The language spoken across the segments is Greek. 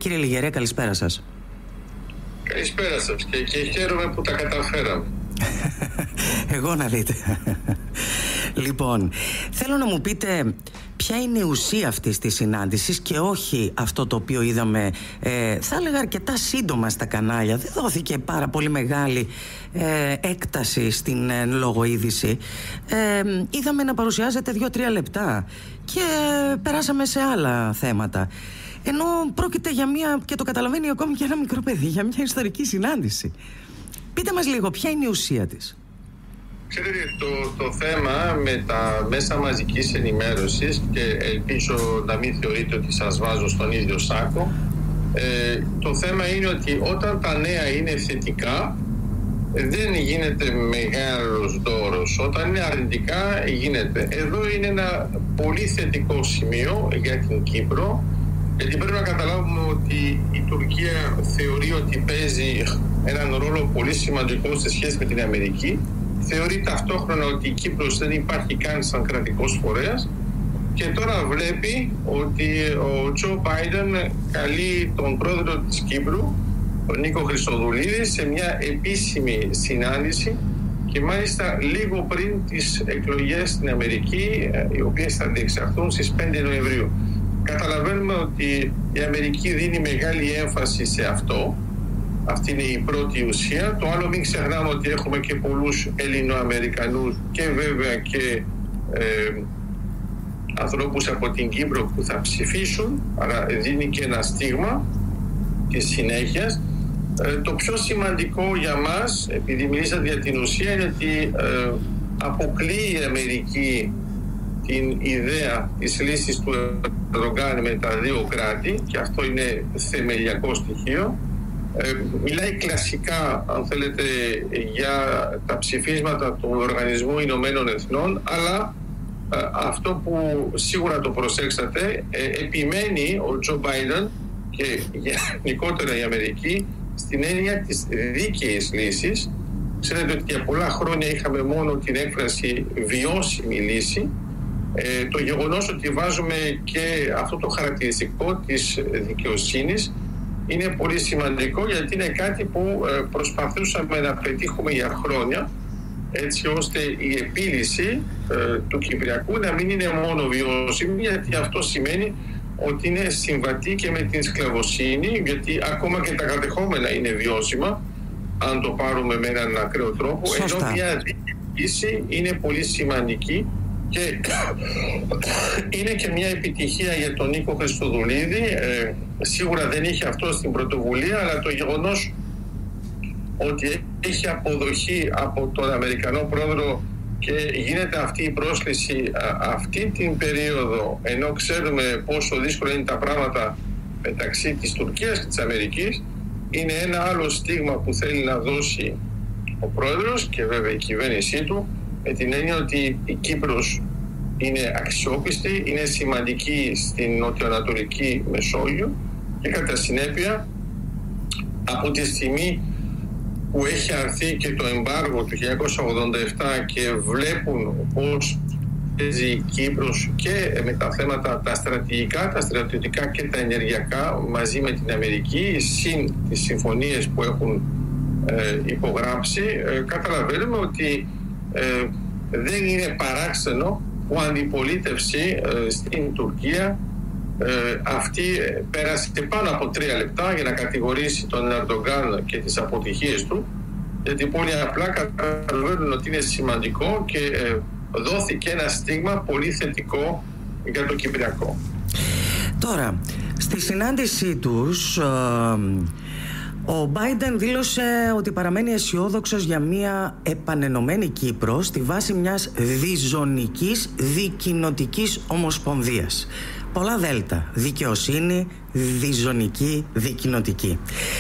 Κύριε Λιγερέ, καλησπέρα σας. Καλησπέρα σας και χαίρομαι που τα καταφέραμε. Εγώ να δείτε. Λοιπόν, θέλω να μου πείτε ποια είναι η ουσία αυτής της συνάντησης και όχι αυτό το οποίο είδαμε, θα έλεγα αρκετά σύντομα στα κανάλια. Δεν δόθηκε πάρα πολύ μεγάλη έκταση στην λόγω είδηση. Είδαμε να παρουσιάζεται 2-3 λεπτά και περάσαμε σε άλλα θέματα. Ενώ πρόκειται για μια, και το καταλαβαίνει ακόμη και ένα μικρό παιδί, για μια ιστορική συνάντηση. Πείτε μας λίγο, ποια είναι η ουσία της? Ξέρετε, το θέμα με τα μέσα μαζικής ενημέρωσης, και ελπίζω να μην θεωρείτε ότι σας βάζω στον ίδιο σάκο, το θέμα είναι ότι όταν τα νέα είναι θετικά δεν γίνεται μεγάλος δώρος. Όταν είναι αρνητικά γίνεται. Εδώ είναι ένα πολύ θετικό σημείο για την Κύπρο, γιατί πρέπει να καταλάβουμε ότι η Τουρκία θεωρεί ότι παίζει έναν ρόλο πολύ σημαντικό σε σχέση με την Αμερική. Θεωρεί ταυτόχρονα ότι η Κύπρος δεν υπάρχει καν σαν κρατικός φορέας, και τώρα βλέπει ότι ο Τζο Μπάιντεν καλεί τον πρόεδρο της Κύπρου, τον Νίκο Χριστοδουλίδη, σε μια επίσημη συνάντηση, και μάλιστα λίγο πριν τις εκλογές στην Αμερική, οι οποίες θα διεξαχθούν στις 5 Νοεμβρίου. Καταλαβαίνουμε ότι η Αμερική δίνει μεγάλη έμφαση σε αυτό. Αυτή είναι η πρώτη ουσία. Το άλλο, μην ξεχνάμε ότι έχουμε και πολλούς Ελληνοαμερικανούς και βέβαια και ανθρώπους από την Κύπρο που θα ψηφίσουν, αλλά δίνει και ένα στίγμα της συνέχειας. Το πιο σημαντικό για μας, επειδή μιλήσατε για την ουσία, είναι ότι αποκλείει η Αμερική την ιδέα της λύσης του Ερντογάν με τα δύο κράτη, και αυτό είναι θεμελιακό στοιχείο. Μιλάει κλασικά, αν θέλετε, για τα ψηφίσματα του Οργανισμού Ηνωμένων Εθνών, αλλά αυτό που σίγουρα το προσέξατε, επιμένει ο Τζο Μπάιντεν και γενικότερα η Αμερική στην έννοια της δίκαιης λύσης. Ξέρετε ότι για πολλά χρόνια είχαμε μόνο την έκφραση βιώσιμη λύση. Το γεγονός ότι βάζουμε και αυτό το χαρακτηριστικό της δικαιοσύνης είναι πολύ σημαντικό, γιατί είναι κάτι που προσπαθούσαμε να πετύχουμε για χρόνια, έτσι ώστε η επίλυση του Κυπριακού να μην είναι μόνο βιώσιμη, γιατί αυτό σημαίνει ότι είναι συμβατή και με την σκλαβοσύνη, γιατί ακόμα και τα κατεχόμενα είναι βιώσιμα, αν το πάρουμε με έναν ακραίο τρόπο. Σωστά. Ενώ μια λύση είναι πολύ σημαντική, και είναι και μια επιτυχία για τον Νίκο Χριστοδουλίδη. Σίγουρα δεν είχε αυτό στην πρωτοβουλία, αλλά το γεγονός ότι έχει αποδοχή από τον Αμερικανό πρόεδρο και γίνεται αυτή η πρόσκληση αυτή την περίοδο, ενώ ξέρουμε πόσο δύσκολα είναι τα πράγματα μεταξύ της Τουρκίας και της Αμερικής, είναι ένα άλλο στίγμα που θέλει να δώσει ο πρόεδρος και βέβαια η κυβέρνησή του, με την έννοια ότι η Κύπρος είναι αξιόπιστη, είναι σημαντική στην νοτιοανατολική Μεσόγειο, και κατά συνέπεια από τη στιγμή που έχει αρθεί και το εμπάργο του 1987 και βλέπουν πώς παίζει η Κύπρος και με τα θέματα τα στρατηγικά, τα στρατιωτικά και τα ενεργειακά μαζί με την Αμερική, συν τις συμφωνίες που έχουν υπογράψει, καταλαβαίνουμε ότι δεν είναι παράξενο που αντιπολίτευση στην Τουρκία αυτή πέρασε πάνω από 3 λεπτά για να κατηγορήσει τον Ερντογάν και τις αποτυχίες του, γιατί πολύ απλά καταλαβαίνουν ότι είναι σημαντικό και δόθηκε ένα στίγμα πολύ θετικό για το Κυπριακό. Τώρα, στη συνάντησή τους ο Μπάιντεν δήλωσε ότι παραμένει αισιόδοξος για μια επανενωμένη Κύπρο στη βάση μιας διζωνικής δικοινοτικής ομοσπονδίας. Πολλά δέλτα. Δικαιοσύνη, διζωνική, δικοινοτική.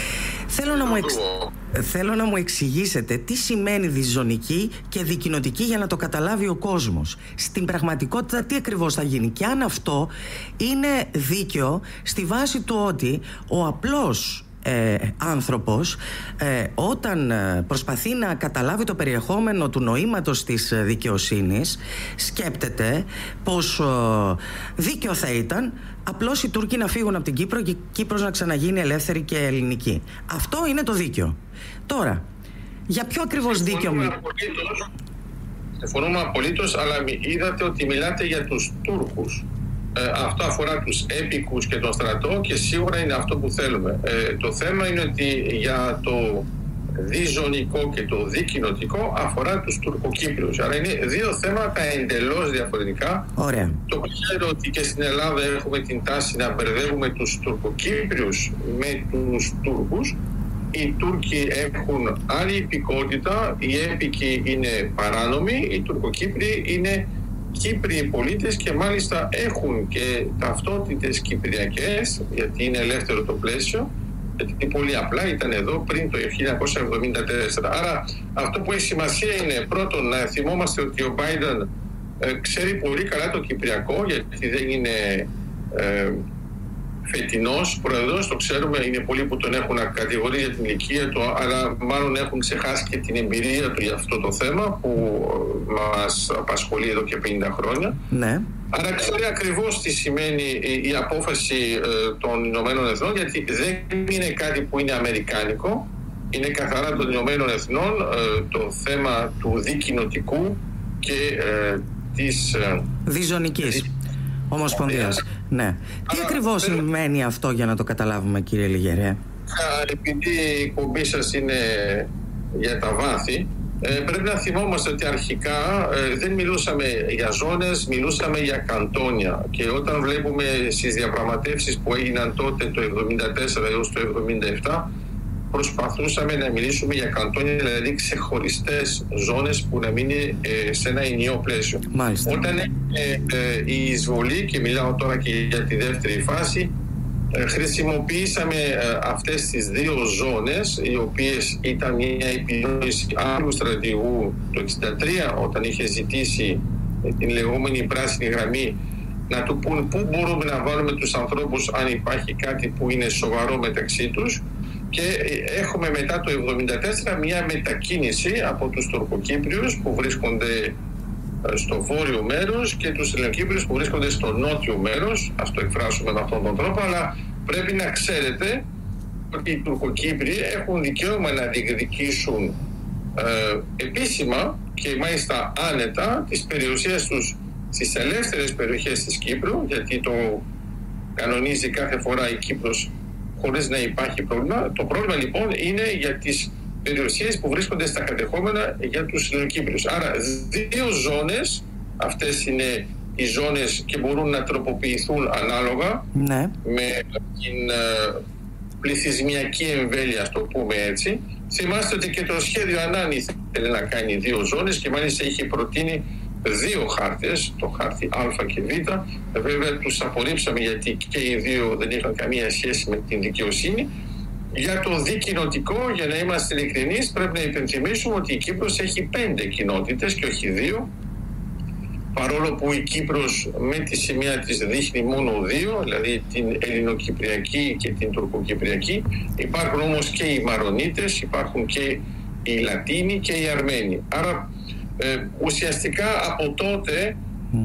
Θέλω να μου εξηγήσετε τι σημαίνει διζωνική και δικοινοτική για να το καταλάβει ο κόσμος. Στην πραγματικότητα τι ακριβώς θα γίνει και αν αυτό είναι δίκαιο στη βάση του ότι ο απλός άνθρωπος όταν προσπαθεί να καταλάβει το περιεχόμενο του νοήματος της δικαιοσύνης, σκέπτεται πως δίκαιο θα ήταν απλώς οι Τούρκοι να φύγουν από την Κύπρο και η Κύπρος να ξαναγίνει ελεύθερη και ελληνική. Αυτό είναι το δίκαιο. Τώρα, για ποιο ακριβώς δίκαιο Συμφωνούμε απολύτως, αλλά είδατε ότι μιλάτε για τους Τούρκους. Αυτό αφορά τους έπικους και τον στρατό και σίγουρα είναι αυτό που θέλουμε. Το θέμα είναι ότι για το διζωνικό και το δικοινοτικό αφορά τους Τουρκοκύπριους. Άρα είναι δύο θέματα εντελώς διαφορετικά. Ωραία. Το ξέρω ότι και στην Ελλάδα έχουμε την τάση να μπερδεύουμε τους Τουρκοκύπριους με τους Τούρκους. Οι Τούρκοι έχουν άλλη υπηκότητα, οι έπικοι είναι παράνομοι, οι Τουρκοκύπριοι είναι Κύπριοι πολίτες και μάλιστα έχουν και ταυτότητες κυπριακές, γιατί είναι ελεύθερο το πλαίσιο, γιατί πολύ απλά ήταν εδώ πριν το 1974. Άρα αυτό που έχει σημασία είναι πρώτον να θυμόμαστε ότι ο Biden ξέρει πολύ καλά το κυπριακό, γιατί δεν είναι φετινός πρόεδρος, το ξέρουμε, είναι πολλοί που τον έχουν κατηγορήσει για την ηλικία του, αλλά μάλλον έχουν ξεχάσει και την εμπειρία του για αυτό το θέμα που μας απασχολεί εδώ και 50 χρόνια. Ναι. Άρα ξέρει ακριβώς τι σημαίνει η απόφαση των Ηνωμένων Εθνών, γιατί δεν είναι κάτι που είναι αμερικάνικο, είναι καθαρά των Ηνωμένων Εθνών το θέμα του δικοινοτικού και της διζωνικής Ομοσπονδίας. Ναι. Τι ακριβώς σημαίνει αυτό, για να το καταλάβουμε, κύριε Λιγερέ? Επειδή η εκπομπή σας είναι για τα βάθη, πρέπει να θυμόμαστε ότι αρχικά δεν μιλούσαμε για ζώνες, μιλούσαμε για καντόνια. Και όταν βλέπουμε στις διαπραγματεύσεις που έγιναν τότε το 1974 έως το 1977, προσπαθούσαμε να μιλήσουμε για καντόνια, δηλαδή ξεχωριστές ζώνες που να μείνει σε ένα ενιαίο πλαίσιο. Μάλιστα. Όταν η εισβολή, και μιλάω τώρα και για τη δεύτερη φάση, χρησιμοποιήσαμε αυτές τις δύο ζώνες, οι οποίες ήταν μια επιλογή άλλου στρατηγού το 1963, όταν είχε ζητήσει την λεγόμενη πράσινη γραμμή, να του πούν πού μπορούμε να βάλουμε τους ανθρώπους αν υπάρχει κάτι που είναι σοβαρό μεταξύ τους. Και έχουμε μετά το 1974 μια μετακίνηση από τους Τουρκοκύπριους που βρίσκονται στο βόρειο μέρος και τους Ελληνοκύπριους που βρίσκονται στο νότιο μέρος, ας το εκφράσουμε με αυτόν τον τρόπο, αλλά πρέπει να ξέρετε ότι οι Τουρκοκύπριοι έχουν δικαίωμα να διεκδικήσουν επίσημα και μάλιστα άνετα τις περιουσίες τους στις ελεύθερες περιοχές της Κύπρου, γιατί το κανονίζει κάθε φορά η Κύπρος χωρίς να υπάρχει πρόβλημα. Το πρόβλημα λοιπόν είναι για τις περιουσίες που βρίσκονται στα κατεχόμενα για τους Ελληνοκύπριους. Άρα δύο ζώνες, αυτές είναι οι ζώνες και μπορούν να τροποποιηθούν ανάλογα, ναι, με την πληθυσμιακή εμβέλεια, ας το πούμε έτσι. Θυμάστε ότι και το σχέδιο Ανάνη θέλει να κάνει δύο ζώνες και μάλιστα είχε προτείνει δύο χάρτες, το χάρτη Α και Β. Βέβαια τους απορρίψαμε γιατί και οι δύο δεν είχαν καμία σχέση με την δικαιοσύνη. Για το δικοινοτικό, για να είμαστε ειλικρινείς, πρέπει να υπενθυμίσουμε ότι η Κύπρος έχει 5 κοινότητες και όχι 2, παρόλο που η Κύπρος με τη σημαία της δείχνει μόνο 2, δηλαδή την Ελληνοκυπριακή και την Τουρκοκυπριακή. Υπάρχουν όμως και οι Μαρονίτες, υπάρχουν και οι Λατίνοι και οι Αρμένοι. Άρα ουσιαστικά από τότε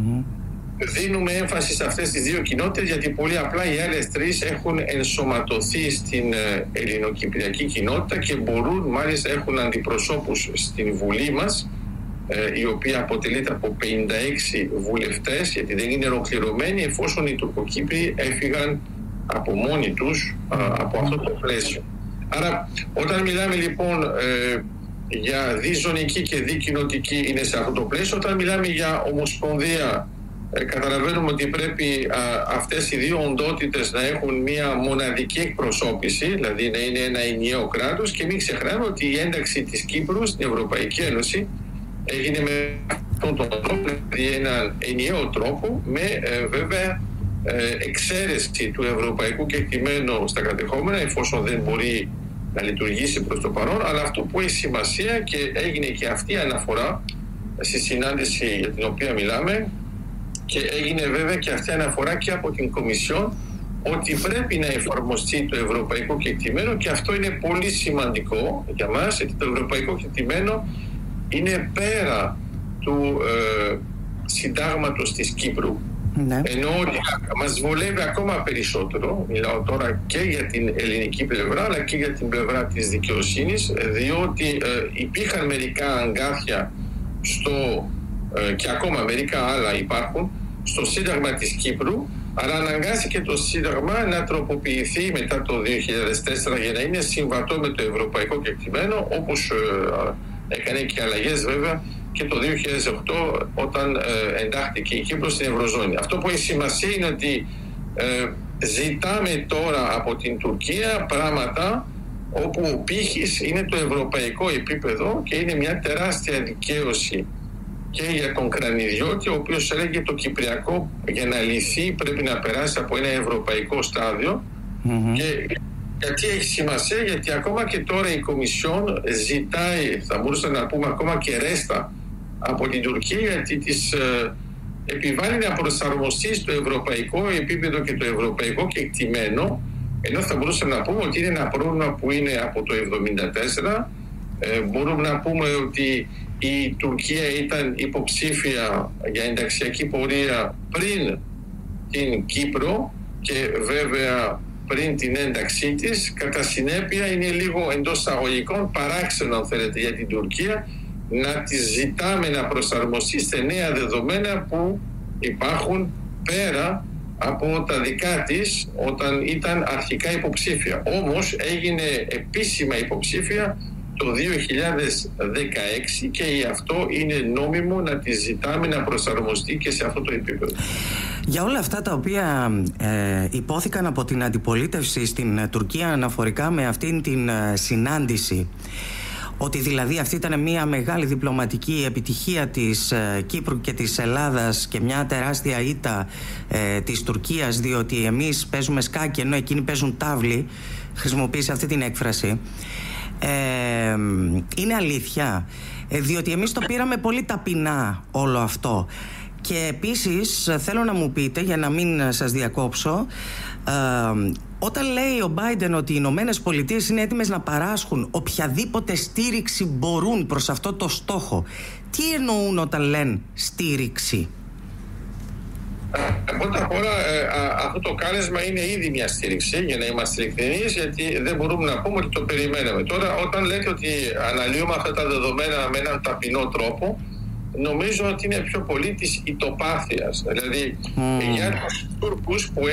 δίνουμε έμφαση σε αυτές τις δύο κοινότητες, γιατί πολύ απλά οι άλλες τρεις έχουν ενσωματωθεί στην ελληνοκυπριακή κοινότητα και μπορούν, μάλιστα έχουν αντιπροσώπους στην Βουλή μας, η οποία αποτελείται από 56 βουλευτές, γιατί δεν είναι ολοκληρωμένη εφόσον οι Τουρκοκύπριοι έφυγαν από μόνοι τους από αυτό το πλαίσιο. Άρα όταν μιλάμε λοιπόν για διζωνική και δικοινοτική είναι σε αυτό το πλαίσιο. Όταν μιλάμε για ομοσπονδία, καταλαβαίνουμε ότι πρέπει αυτές οι δύο οντότητες να έχουν μια μοναδική εκπροσώπηση, δηλαδή να είναι ένα ενιαίο κράτος, και μην ξεχνάμε ότι η ένταξη της Κύπρου στην Ευρωπαϊκή Ένωση έγινε με αυτόν τον τρόπο, δηλαδή έναν ενιαίο τρόπο, με βέβαια εξαίρεση του ευρωπαϊκού κεκτημένου στα κατεχόμενα, εφόσον δεν μπορεί να λειτουργήσει προς το παρόν. Αλλά αυτό που έχει σημασία, και έγινε και αυτή η αναφορά στη συνάντηση για την οποία μιλάμε, και έγινε βέβαια και αυτή η αναφορά και από την Κομισιόν, ότι πρέπει να εφαρμοστεί το ευρωπαϊκό κεκτημένο, και αυτό είναι πολύ σημαντικό για μας, γιατί το ευρωπαϊκό κεκτημένο είναι πέρα του συντάγματος της Κύπρου. Ναι. Ενώ ότι μας βολεύει ακόμα περισσότερο, μιλάω τώρα και για την ελληνική πλευρά αλλά και για την πλευρά της δικαιοσύνης, διότι υπήρχαν μερικά αγκάθια και ακόμα μερικά άλλα υπάρχουν στο Σύνταγμα της Κύπρου, αλλά αναγκάστηκε το Σύνταγμα να τροποποιηθεί μετά το 2004 για να είναι συμβατό με το ευρωπαϊκό κεκτημένο, όπως έκανε και αλλαγές βέβαια και το 2008 όταν εντάχθηκε η Κύπρος στην Ευρωζώνη. Αυτό που έχει σημασία είναι ότι ζητάμε τώρα από την Τουρκία πράγματα όπου ο πύχης είναι το ευρωπαϊκό επίπεδο, και είναι μια τεράστια δικαίωση και για τον Κρανιδιώτη, ο οποίος έλεγε το Κυπριακό για να λυθεί πρέπει να περάσει από ένα ευρωπαϊκό στάδιο. Και γιατί έχει σημασία? Γιατί ακόμα και τώρα η Κομισιόν ζητάει, θα μπορούσαμε να πούμε ακόμα και ρέστα από την Τουρκία, γιατί της επιβάλλει να προσαρμοστεί στο ευρωπαϊκό επίπεδο και το ευρωπαϊκό κεκτημένο, ενώ θα μπορούσαμε να πούμε ότι είναι ένα πρόβλημα που είναι από το 1974. Μπορούμε να πούμε ότι η Τουρκία ήταν υποψήφια για ενταξιακή πορεία πριν την Κύπρο και βέβαια πριν την ένταξή της. Κατά συνέπεια είναι λίγο εντός εισαγωγικών παράξενο, αν θέλετε, για την Τουρκία να τη ζητάμε να προσαρμοστεί σε νέα δεδομένα που υπάρχουν πέρα από τα δικά της όταν ήταν αρχικά υποψήφια. Όμως έγινε επίσημα υποψήφια το 2016 και γι' αυτό είναι νόμιμο να τη ζητάμε να προσαρμοστεί και σε αυτό το επίπεδο. Για όλα αυτά τα οποία υπόθηκαν από την αντιπολίτευση στην Τουρκία αναφορικά με αυτήν την συνάντηση, ότι δηλαδή αυτή ήταν μια μεγάλη διπλωματική επιτυχία της Κύπρου και της Ελλάδας και μια τεράστια ήττα της Τουρκίας, διότι εμείς παίζουμε σκάκι ενώ εκείνοι παίζουν τάβλη, χρησιμοποίησε αυτή την έκφραση, είναι αλήθεια? Διότι εμείς το πήραμε πολύ ταπεινά όλο αυτό. Και επίσης θέλω να μου πείτε, για να μην σας διακόψω, όταν λέει ο Biden ότι οι Ηνωμένες Πολιτείες είναι έτοιμες να παράσχουν οποιαδήποτε στήριξη μπορούν προς αυτό το στόχο, τι εννοούν όταν λένε στήριξη? Πρώτα απ' όλα αυτό το κάλεσμα είναι ήδη μια στήριξη, για να είμαστε ειλικρινείς, γιατί δεν μπορούμε να πούμε ότι το περιμέναμε. Τώρα όταν λέτε ότι αναλύουμε αυτά τα δεδομένα με έναν ταπεινό τρόπο, νομίζω ότι είναι πιο πολύ της ητοπάθειας. Δηλαδή για τους Τούρκους που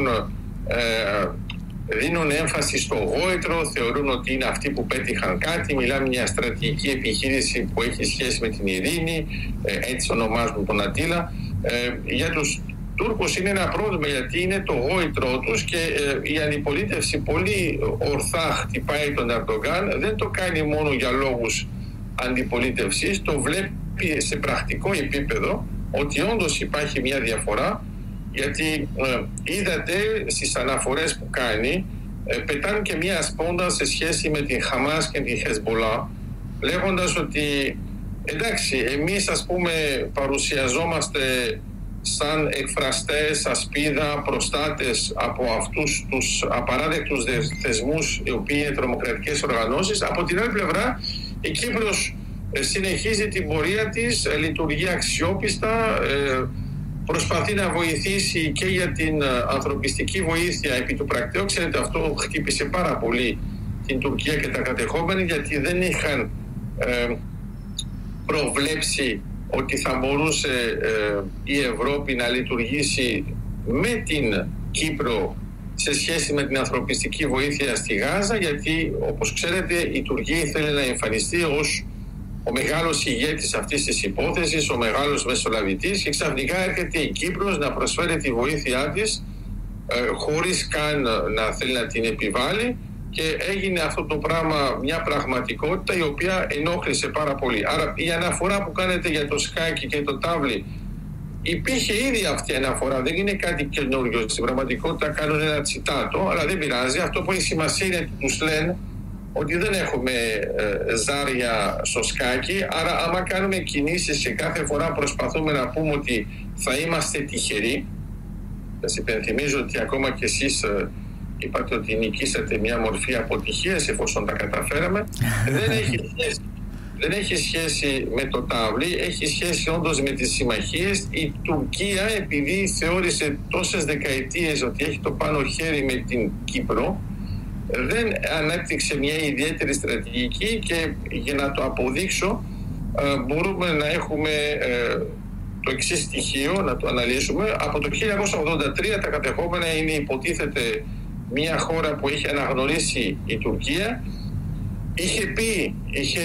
δίνουν έμφαση στο γόητρο, θεωρούν ότι είναι αυτοί που πέτυχαν κάτι, μιλάμε μια στρατηγική επιχείρηση που έχει σχέση με την ειρήνη, έτσι ονομάζουν τον Ατήλα. Για τους Τούρκους είναι ένα πρόβλημα, γιατί είναι το γόητρό τους και η αντιπολίτευση πολύ ορθά χτυπάει τον Ερντογκάν. Δεν το κάνει μόνο για λόγους αντιπολίτευσης, το βλέπει σε πρακτικό επίπεδο ότι όντως υπάρχει μια διαφορά, γιατί είδατε στις αναφορές που κάνει πετάνε και μια σπόντα σε σχέση με την Χαμάς και την Χεσμπολά, λέγοντας ότι εντάξει, εμείς ας πούμε παρουσιαζόμαστε σαν εκφραστές, ασπίδα, προστάτες από αυτούς τους απαράδεκτους θεσμούς οι οποίοι είναι τρομοκρατικές οργανώσεις. Από την άλλη πλευρά η Κύπρος συνεχίζει την πορεία της, λειτουργεί αξιόπιστα, προσπαθεί να βοηθήσει και για την ανθρωπιστική βοήθεια επί του πρακτέου. Ξέρετε, αυτό χτύπησε πάρα πολύ την Τουρκία και τα κατεχόμενη, γιατί δεν είχαν προβλέψει ότι θα μπορούσε η Ευρώπη να λειτουργήσει με την Κύπρο σε σχέση με την ανθρωπιστική βοήθεια στη Γάζα, γιατί όπως ξέρετε η Τουρκία ήθελε να εμφανιστεί ως ο μεγάλος ηγέτης αυτής της υπόθεσης, ο μεγάλος μεσολαβητής, και ξαφνικά έρχεται η Κύπρος να προσφέρει τη βοήθειά της χωρίς καν να θέλει να την επιβάλλει, και έγινε αυτό το πράγμα μια πραγματικότητα η οποία ενόχλησε πάρα πολύ. Άρα η αναφορά που κάνετε για το σκάκι και το τάβλι, υπήρχε ήδη αυτή η αναφορά, δεν είναι κάτι καινούριο. Στην πραγματικότητα κάνουν ένα τσιτάτο, αλλά δεν πειράζει. Αυτό που έχει σημασία είναι ότι τους λένε ότι δεν έχουμε ζάρια στο σκάκι, άρα άμα κάνουμε κινήσεις και κάθε φορά προσπαθούμε να πούμε ότι θα είμαστε τυχεροί, Σας υπενθυμίζω ότι ακόμα και εσείς είπατε ότι νικήσατε μια μορφή αποτυχίας εφόσον τα καταφέραμε. Δεν έχει σχέση με το τάβλι, έχει σχέση όντως με τις συμμαχίες. Η Τουρκία, επειδή θεώρησε τόσες δεκαετίες ότι έχει το πάνω χέρι με την Κύπρο, δεν ανέπτυξε μια ιδιαίτερη στρατηγική, και για να το αποδείξω μπορούμε να έχουμε το εξής στοιχείο, να το αναλύσουμε. Από το 1983 τα κατεχόμενα είναι, υποτίθεται, μια χώρα που είχε αναγνωρίσει η Τουρκία. Είχε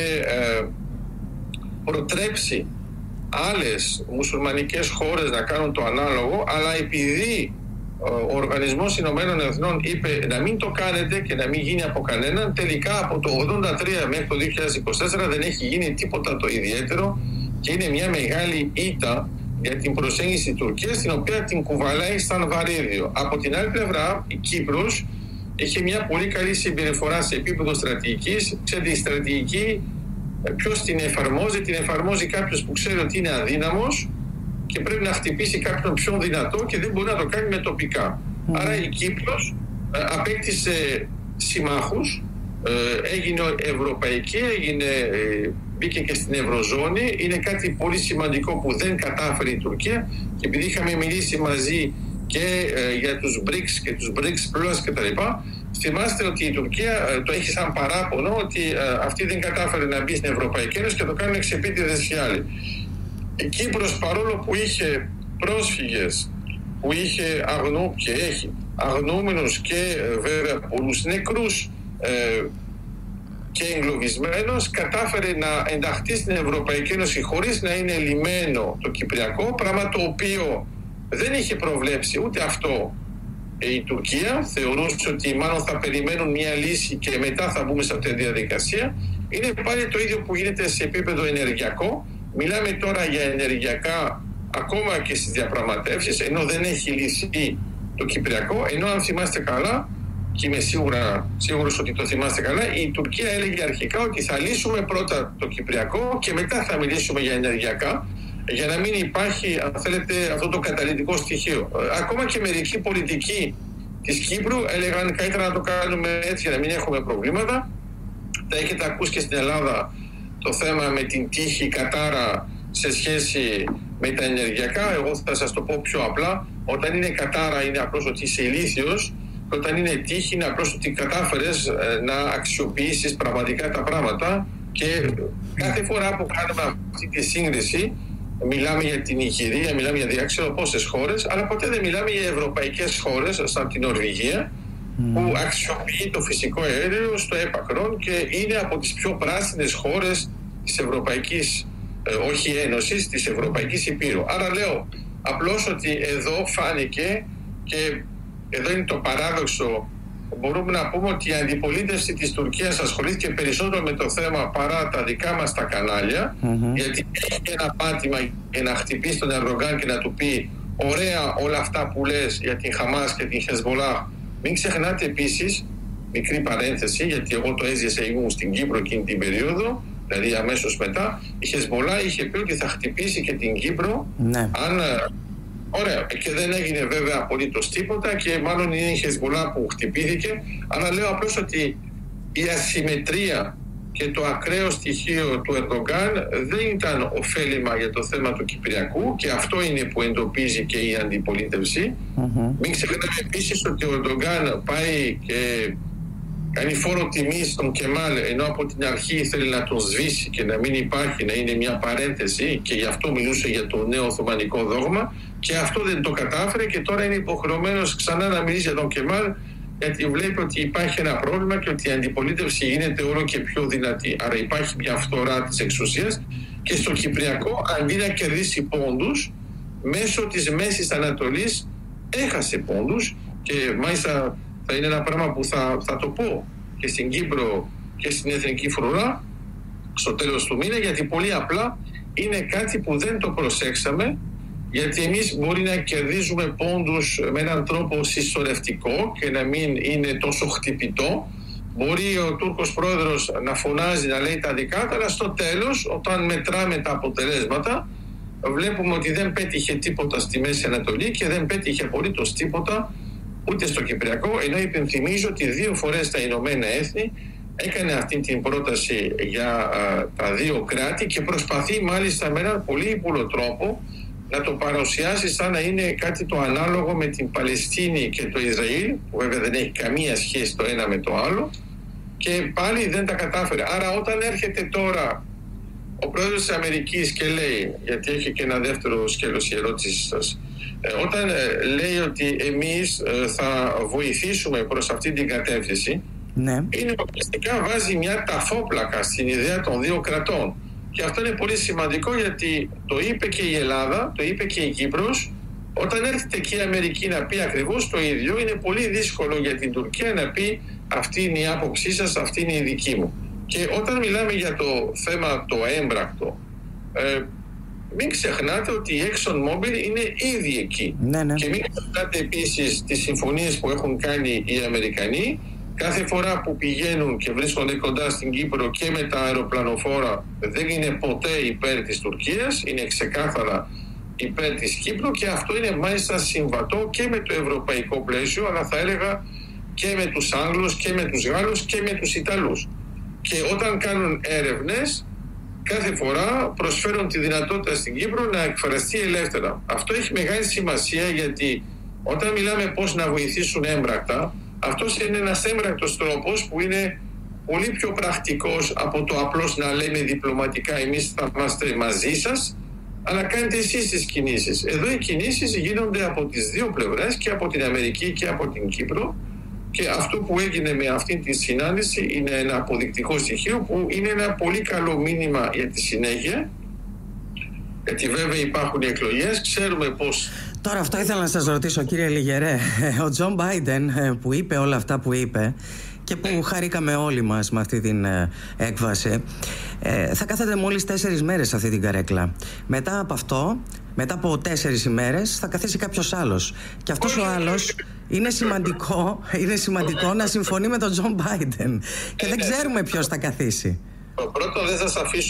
προτρέψει άλλες μουσουλμανικές χώρες να κάνουν το ανάλογο, αλλά επειδή ο Οργανισμός Ηνωμένων Εθνών είπε να μην το κάνετε και να μην γίνει από κανέναν, τελικά από το 1983 μέχρι το 2024 δεν έχει γίνει τίποτα το ιδιαίτερο, και είναι μια μεγάλη ήττα για την προσέγγιση της Τουρκίας, την οποία την κουβαλάει σαν βαρύδιο. Από την άλλη πλευρά, η Κύπρος είχε μια πολύ καλή συμπεριφορά σε επίπεδο στρατηγικής. Ξέρετε, η στρατηγική ποιος την εφαρμόζει? Την εφαρμόζει κάποιος που ξέρει ότι είναι αδύναμος και πρέπει να χτυπήσει κάποιον πιο δυνατό και δεν μπορεί να το κάνει με τοπικά. Άρα η Κύπρος απέκτησε συμμάχους, έγινε ευρωπαϊκή, μπήκε και στην Ευρωζώνη. Είναι κάτι πολύ σημαντικό που δεν κατάφερε η Τουρκία, και επειδή είχαμε μιλήσει μαζί και για τους BRICS και τους BRICS Plus και τα λοιπά, θυμάστε ότι η Τουρκία το έχει σαν παράπονο ότι αυτή δεν κατάφερε να μπει στην Ευρωπαϊκή Ένωση και το κάνουν εξεπίτηδες οι άλλοι. Η Κύπρος, παρόλο που είχε πρόσφυγες, που είχε και έχει αγνοούμενους και βέβαια πολλούς νεκρούς και εγκλωβισμένους, κατάφερε να ενταχθεί στην Ευρωπαϊκή Ένωση χωρίς να είναι λιμένο το Κυπριακό, πράγμα το οποίο δεν είχε προβλέψει ούτε αυτό η Τουρκία. Θεωρούσε ότι μάλλον θα περιμένουν μια λύση και μετά θα μπούμε σε αυτή τη διαδικασία. Είναι πάλι το ίδιο που γίνεται σε επίπεδο ενεργειακό. Μιλάμε τώρα για ενεργειακά ακόμα και στις διαπραγματεύσεις, ενώ δεν έχει λυθεί το Κυπριακό. Ενώ αν θυμάστε καλά, και είμαι σίγουρος ότι το θυμάστε καλά, η Τουρκία έλεγε αρχικά ότι θα λύσουμε πρώτα το Κυπριακό και μετά θα μιλήσουμε για ενεργειακά, για να μην υπάρχει, αν θέλετε, αυτό το καταλυτικό στοιχείο. Ακόμα και μερικοί πολιτικοί της Κύπρου έλεγαν καλύτερα να το κάνουμε έτσι για να μην έχουμε προβλήματα. Τα έχετε ακούσει και στην Ελλάδα το θέμα με την τύχη κατάρα σε σχέση με τα ενεργειακά. Εγώ θα σας το πω πιο απλά. Όταν είναι κατάρα είναι απλώς ότι είσαι ηλίθιος, και όταν είναι τύχη είναι απλώς ότι κατάφερες να αξιοποιήσεις πραγματικά τα πράγματα. Και κάθε φορά που κάνουμε αυτή τη σύγκριση, μιλάμε για την Ιγυρία, μιλάμε για διάξεω πόσες χώρες, αλλά ποτέ δεν μιλάμε για ευρωπαϊκές χώρες σαν την Νορβηγία, που αξιοποιεί το φυσικό αέριο στο έπακρον και είναι από τις πιο πράσινες χώρες της Ευρωπαϊκής, όχι Ένωσης, της Ευρωπαϊκής Υπήρου. Άρα λέω απλώς ότι εδώ φάνηκε, και εδώ είναι το παράδοξο, μπορούμε να πούμε ότι η αντιπολίτευση της Τουρκίας ασχολήθηκε περισσότερο με το θέμα παρά τα δικά μας τα κανάλια, γιατί έχει ένα πάτημα για να χτυπήσει τον Ερντογάν και να του πει ωραία όλα αυτά που λες για την Χαμάς και την Χεσμολάχ. Μην ξεχνάτε επίσης, μικρή παρένθεση, γιατί εγώ το έζησα, ήμουν στην Κύπρο εκείνη την περίοδο, δηλαδή αμέσως μετά, η Χεσμολάχ είχε πει ότι θα χτυπήσει και την Κύπρο, αν... Ωραία, και δεν έγινε βέβαια απολύτως τίποτα, και μάλλον είναι η Χεσμολάχ που χτυπήθηκε, αλλά λέω απλώς ότι η ασυμμετρία και το ακραίο στοιχείο του Ερντογάν δεν ήταν ωφέλιμα για το θέμα του Κυπριακού, και αυτό είναι που εντοπίζει και η αντιπολίτευση. Μην ξεχνάμε επίσης ότι ο Ερντογάν πάει και κάνει φόρο τιμής στον Κεμάλ, ενώ από την αρχή θέλει να τον σβήσει και να μην υπάρχει, να είναι μια παρένθεση, και γι' αυτό μιλούσε για το νέο Οθωμανικό δόγμα, και αυτό δεν το κατάφερε, και τώρα είναι υποχρεωμένος ξανά να μιλήσει για τον Κεμάλ, γιατί βλέπει ότι υπάρχει ένα πρόβλημα και ότι η αντιπολίτευση γίνεται όλο και πιο δυνατή. Άρα υπάρχει μια φθορά της εξουσίας, και στο Κυπριακό, αντί να κερδίσει πόντους, μέσω της Μέσης Ανατολής έχασε πόντους, και μάλιστα θα είναι ένα πράγμα που θα το πω και στην Κύπρο και στην Εθνική Φρουρά στο τέλος του μήνα, γιατί πολύ απλά είναι κάτι που δεν το προσέξαμε, γιατί εμείς μπορεί να κερδίζουμε πόντους με έναν τρόπο συσσωρευτικό και να μην είναι τόσο χτυπητό. Μπορεί ο Τούρκος πρόεδρος να φωνάζει, να λέει τα δικά του, αλλά στο τέλος, όταν μετράμε τα αποτελέσματα, βλέπουμε ότι δεν πέτυχε τίποτα στη Μέση Ανατολή και δεν πέτυχε απολύτως τίποτα ούτε στο Κυπριακό, ενώ υπενθυμίζω ότι 2 φορές τα Ηνωμένα Έθνη έκανε αυτή την πρόταση για τα 2 κράτη και προσπαθεί μάλιστα με έναν πολύ ύπουλο τρόπο να το παρουσιάσει σαν να είναι κάτι το ανάλογο με την Παλαιστίνη και το Ισραήλ, που βέβαια δεν έχει καμία σχέση το ένα με το άλλο, και πάλι δεν τα κατάφερε. Άρα όταν έρχεται τώρα ο πρόεδρος της Αμερικής και λέει, γιατί έχει και ένα δεύτερο σκέλος η ερώτηση σας, όταν λέει ότι εμείς θα βοηθήσουμε προς αυτή την κατεύθυνση, ναι, είναι ουσιαστικά βάζει μια ταφόπλακα στην ιδέα των 2 κρατών. Και αυτό είναι πολύ σημαντικό, γιατί το είπε και η Ελλάδα, το είπε και η Κύπρος. Όταν έρχεται και η Αμερική να πει ακριβώς το ίδιο, είναι πολύ δύσκολο για την Τουρκία να πει αυτή είναι η άποψή σας, αυτή είναι η δική μου. Και όταν μιλάμε για το θέμα το έμπρακτο, μην ξεχνάτε ότι η ExxonMobil είναι ήδη εκεί. Ναι. Και μην ξεχνάτε επίσης τις συμφωνίες που έχουν κάνει οι Αμερικανοί. Κάθε φορά που πηγαίνουν και βρίσκονται κοντά στην Κύπρο και με τα αεροπλανοφόρα, δεν είναι ποτέ υπέρ της Τουρκίας, είναι ξεκάθαρα υπέρ της Κύπρου, και αυτό είναι μάλιστα συμβατό και με το ευρωπαϊκό πλαίσιο, αλλά θα έλεγα και με τους Άγγλους και με τους Γάλλους και με τους Ιταλούς. Και όταν κάνουν έρευνες, κάθε φορά προσφέρουν τη δυνατότητα στην Κύπρο να εκφραστεί ελεύθερα. Αυτό έχει μεγάλη σημασία, γιατί όταν μιλάμε πώς να βοηθήσουν έμπρακτα, αυτός είναι ένας έμπρακτος τρόπος που είναι πολύ πιο πρακτικός από το απλώς να λέμε διπλωματικά εμείς θα είμαστε μαζί σας, αλλά κάνετε εσείς τις κινήσεις. Εδώ οι κινήσεις γίνονται από τις 2 πλευρές, και από την Αμερική και από την Κύπρο, και αυτό που έγινε με αυτή τη συνάντηση είναι ένα αποδεικτικό στοιχείο που είναι ένα πολύ καλό μήνυμα για τη συνέχεια, γιατί βέβαια υπάρχουν οι εκλογές, ξέρουμε πώς. Τώρα αυτό ήθελα να σας ρωτήσω, κύριε Λιγερέ. Ο Τζον Μπάιντεν που είπε όλα αυτά που είπε και που χαρήκαμε όλοι μας με αυτή την έκβαση, θα κάθεται μόλις 4 μέρες σε αυτή την καρέκλα. Μετά από αυτό, μετά από 4 ημέρες θα καθίσει κάποιος άλλος. Και αυτός ο άλλος είναι σημαντικό να συμφωνεί με τον Τζον Μπάιντεν. Και δεν ξέρουμε ποιος θα καθίσει. Πρώτον, δεν θα σας αφήσω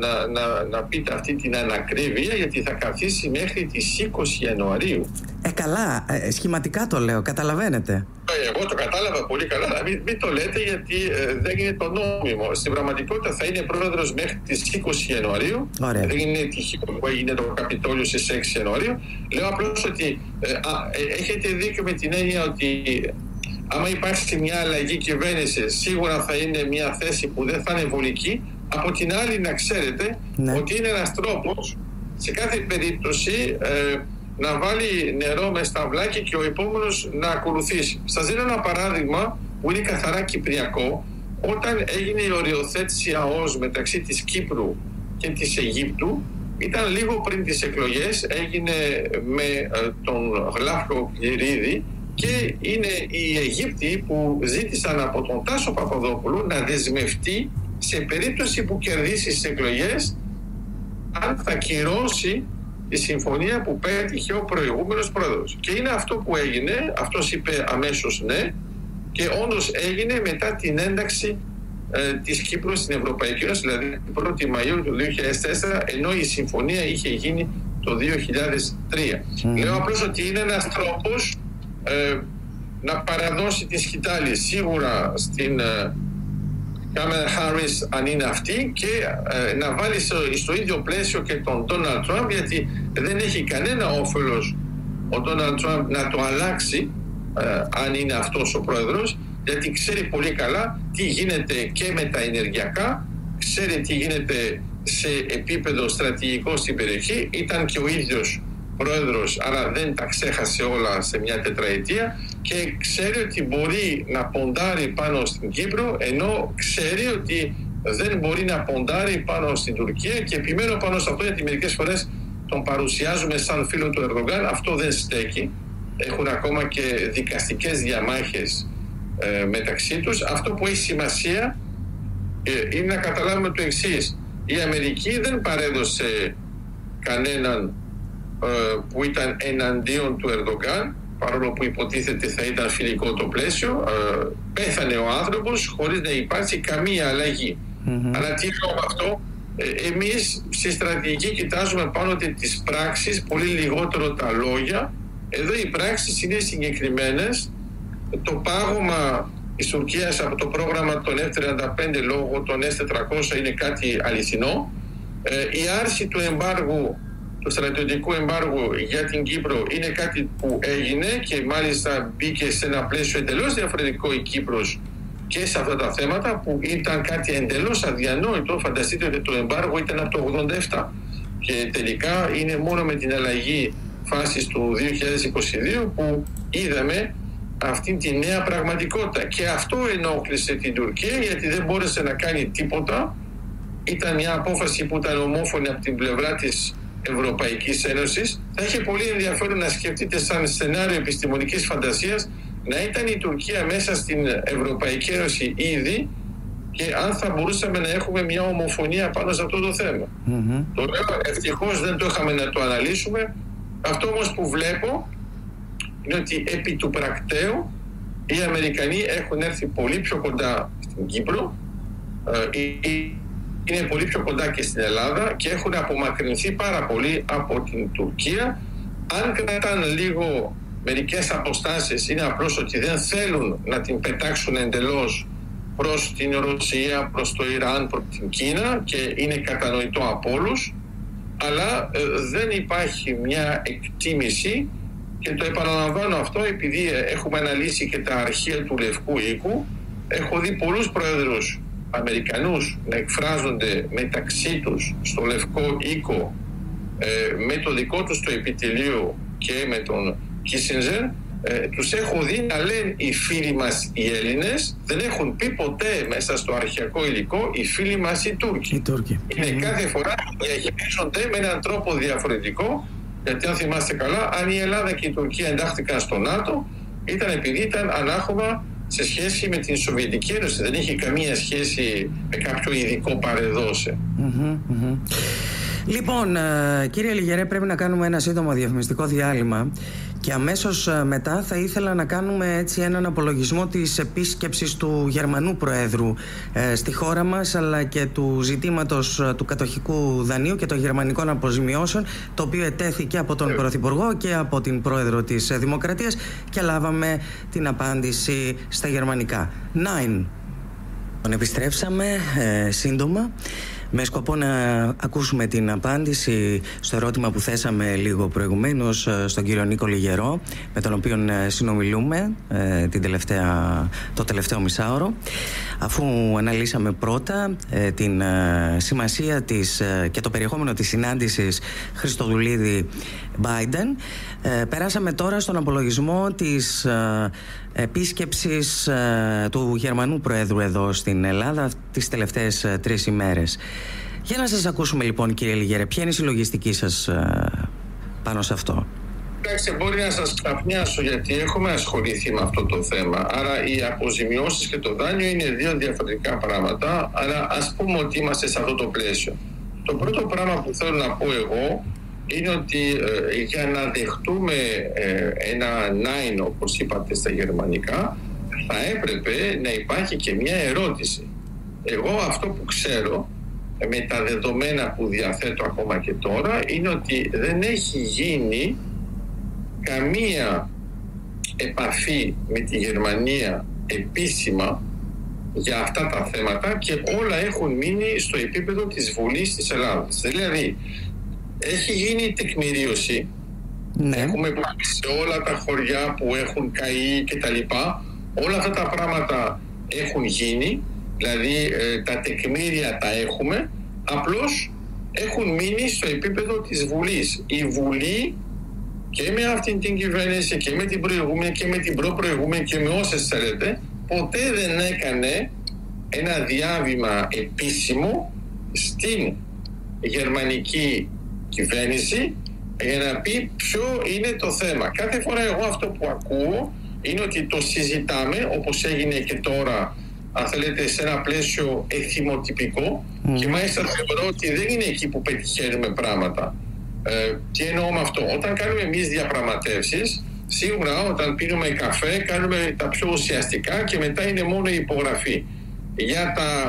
να πείτε αυτή την ανακρίβεια, γιατί θα καθίσει μέχρι τις 20 Ιανουαρίου. Καλά, σχηματικά το λέω, καταλαβαίνετε. Εγώ το κατάλαβα πολύ καλά, μην το λέτε, γιατί δεν είναι το νόμιμο. Στην πραγματικότητα θα είναι πρόεδρος μέχρι τις 20 Ιανουαρίου. Ωραία. Δεν είναι τυχαίο που έγινε το Καπιτόλιο στις 6 Ιανουαρίου. Λέω απλώς ότι έχετε δίκιο με την έννοια ότι άμα υπάρξει μια αλλαγή κυβέρνηση, σίγουρα θα είναι μια θέση που δεν θα είναι βολική. Από την άλλη, να ξέρετε ότι είναι ένας τρόπος σε κάθε περίπτωση να βάλει νερό μες στα αυλάκια και ο επόμενος να ακολουθήσει. Σας δίνω ένα παράδειγμα που είναι καθαρά κυπριακό. Όταν έγινε η οριοθέτηση ΑΟΣ μεταξύ της Κύπρου και της Αιγύπτου, ήταν λίγο πριν τις εκλογές, έγινε με τον Γλάφκο Γυρίδη, και είναι οι Αιγύπτιοι που ζήτησαν από τον Τάσο Παπαδόπουλο να δεσμευτεί σε περίπτωση που κερδίσει τις εκλογές, αν θα κυρώσει τη συμφωνία που πέτυχε ο προηγούμενος πρόεδρος. Και είναι αυτό που έγινε. Αυτός είπε αμέσως ναι, και όντως έγινε μετά την ένταξη της Κύπρου στην Ευρωπαϊκή Ένωση, δηλαδή 1η Μαΐου του 2004, ενώ η συμφωνία είχε γίνει το 2003. Λέω απλώς ότι είναι ένας τρόπος να παραδώσει τη σκητάλη σίγουρα στην Κάμαλα Χάρις, αν είναι αυτή, και να βάλει στο ίδιο πλαίσιο και τον Ντόναλντ Τραμπ, γιατί δεν έχει κανένα όφελος ο Ντόναλντ Τραμπ να το αλλάξει αν είναι αυτός ο πρόεδρος, γιατί ξέρει πολύ καλά τι γίνεται και με τα ενεργειακά, ξέρει τι γίνεται σε επίπεδο στρατηγικό στην περιοχή, ήταν και ο ίδιος πρόεδρος, αλλά δεν τα ξέχασε όλα σε μια τετραετία, και ξέρει ότι μπορεί να ποντάρει πάνω στην Κύπρο, ενώ ξέρει ότι δεν μπορεί να ποντάρει πάνω στην Τουρκία, και επιμένω πάνω σε αυτό, γιατί μερικές φορές τον παρουσιάζουμε σαν φίλο του Ερντογάν. Αυτό δεν στέκει. Έχουν ακόμα και δικαστικές διαμάχες μεταξύ τους. Αυτό που έχει σημασία είναι να καταλάβουμε το εξής. Η Αμερική δεν παρέδωσε κανέναν που ήταν εναντίον του Ερντογάν, παρόλο που υποτίθεται θα ήταν φιλικό το πλαίσιο. Πέθανε ο άνθρωπος χωρίς να υπάρξει καμία αλλαγή. Αλλά τι λέω με αυτό? Εμείς στη στρατηγική κοιτάζουμε πάνω τις πράξεις, πολύ λιγότερο τα λόγια. Εδώ οι πράξεις είναι συγκεκριμένες. Το πάγωμα της Τουρκίας από το πρόγραμμα των F-35 λόγω των S-400 είναι κάτι αληθινό. Η άρση του εμπάργου, του στρατιωτικού εμπάργου για την Κύπρο είναι κάτι που έγινε και μάλιστα μπήκε σε ένα πλαίσιο εντελώς διαφορετικό η Κύπρος και σε αυτά τα θέματα που ήταν κάτι εντελώς αδιανόητο. Φανταστείτε ότι το εμπάργο ήταν από το 87 και τελικά είναι μόνο με την αλλαγή φάσης του 2022 που είδαμε αυτή τη νέα πραγματικότητα και αυτό ενόχλησε την Τουρκία γιατί δεν μπόρεσε να κάνει τίποτα. Ήταν μια απόφαση που ήταν ομόφωνη από την πλευρά της Ευρωπαϊκής Ένωσης. Θα είχε πολύ ενδιαφέρον να σκεφτείτε σαν σενάριο επιστημονικής φαντασίας να ήταν η Τουρκία μέσα στην Ευρωπαϊκή Ένωση ήδη και αν θα μπορούσαμε να έχουμε μια ομοφωνία πάνω σε αυτό το θέμα. Το λέω, ευτυχώς δεν το είχαμε να το αναλύσουμε. Αυτό όμως που βλέπω είναι ότι επί του πρακτέου οι Αμερικανοί έχουν έρθει πολύ πιο κοντά στην Κύπρο, είναι πολύ πιο κοντά και στην Ελλάδα και έχουν απομακρυνθεί πάρα πολύ από την Τουρκία. Αν κρατάνε λίγο μερικές αποστάσεις είναι απλώς ότι δεν θέλουν να την πετάξουν εντελώς προς την Ρωσία, προς το Ιράν, προς την Κίνα και είναι κατανοητό από όλους, αλλά δεν υπάρχει μια εκτίμηση και το επαναλαμβάνω αυτό επειδή έχουμε αναλύσει και τα αρχεία του Λευκού Οίκου. Έχω δει πολλούς πρόεδρους Αμερικανούς να εκφράζονται μεταξύ τους στο Λευκό Οίκο με το δικό τους το επιτελείο και με τον Κίσινζερ. Τους έχω δει να λένε οι φίλοι μας οι Έλληνες, δεν έχουν πει ποτέ μέσα στο αρχαιακό υλικό οι φίλοι μας οι Τούρκοι. Είναι κάθε φορά διαχειρίζονται με έναν τρόπο διαφορετικό, γιατί αν θυμάστε καλά, αν η Ελλάδα και η Τουρκία εντάχθηκαν στο ΝΑΤΟ ήταν επειδή ήταν ανάχωμα σε σχέση με την Σοβιετική Ένωση, δεν είχε καμία σχέση με κάποιο ειδικό παρεδώσε. Λοιπόν, κύριε Λιγερέ, πρέπει να κάνουμε ένα σύντομο διαφημιστικό διάλειμμα και αμέσως μετά θα ήθελα να κάνουμε έτσι έναν απολογισμό της επίσκεψης του Γερμανού Προέδρου στη χώρα μας, αλλά και του ζητήματος του κατοχικού δανείου και των γερμανικών αποζημιώσεων, το οποίο ετέθηκε από τον Πρωθυπουργό και από την Πρόεδρο της Δημοκρατίας και λάβαμε την απάντηση στα γερμανικά. Επιστρέψαμε σύντομα με σκοπό να ακούσουμε την απάντηση στο ερώτημα που θέσαμε λίγο προηγουμένως στον κύριο Νίκο Λιγερό, με τον οποίο συνομιλούμε το τελευταίο μισάωρο, αφού αναλύσαμε πρώτα την σημασία και το περιεχόμενο της συνάντησης Χριστοδουλίδη-Biden. Περάσαμε τώρα στον απολογισμό της επίσκεψης του Γερμανού Προέδρου εδώ στην Ελλάδα τις τελευταίες 3 ημέρες. Για να σας ακούσουμε λοιπόν, κύριε Λιγερέ, ποια είναι η συλλογιστική σας πάνω σε αυτό? Κοιτάξτε, μπορεί να σας ξαφνιάσω γιατί έχουμε ασχοληθεί με αυτό το θέμα. Άρα οι αποζημιώσεις και το δάνειο είναι 2 διαφορετικά πράγματα, αλλά ας πούμε ότι είμαστε σε αυτό το πλαίσιο. Το πρώτο πράγμα που θέλω να πω εγώ είναι ότι για να δεχτούμε ένα nein, όπως είπατε στα γερμανικά, θα έπρεπε να υπάρχει και μια ερώτηση. Εγώ αυτό που ξέρω με τα δεδομένα που διαθέτω ακόμα και τώρα είναι ότι δεν έχει γίνει καμία επαφή με τη Γερμανία επίσημα για αυτά τα θέματα και όλα έχουν μείνει στο επίπεδο της Βουλής της Ελλάδας. Δηλαδή έχει γίνει τεκμηρίωση, έχουμε πάει σε όλα τα χωριά που έχουν καεί και τα λοιπά, όλα αυτά τα πράγματα έχουν γίνει, δηλαδή τα τεκμήρια τα έχουμε, απλώς έχουν μείνει στο επίπεδο της Βουλής. Η Βουλή και με αυτήν την κυβέρνηση και με την προηγούμενη και με την προπροηγούμενη και με όσες θέλετε, ποτέ δεν έκανε ένα διάβημα επίσημο στην γερμανική κυβέρνηση για να πει ποιο είναι το θέμα. Κάθε φορά εγώ αυτό που ακούω είναι ότι το συζητάμε, όπως έγινε και τώρα, αν θέλετε, σε ένα πλαίσιο εθιμοτυπικό και μάλιστα θεωρώ ότι δεν είναι εκεί που πετυχαίνουμε πράγματα. Τι εννοώ με αυτό? Όταν κάνουμε εμείς διαπραγματεύσεις, σίγουρα όταν πίνουμε καφέ κάνουμε τα πιο ουσιαστικά και μετά είναι μόνο η υπογραφή. Για τα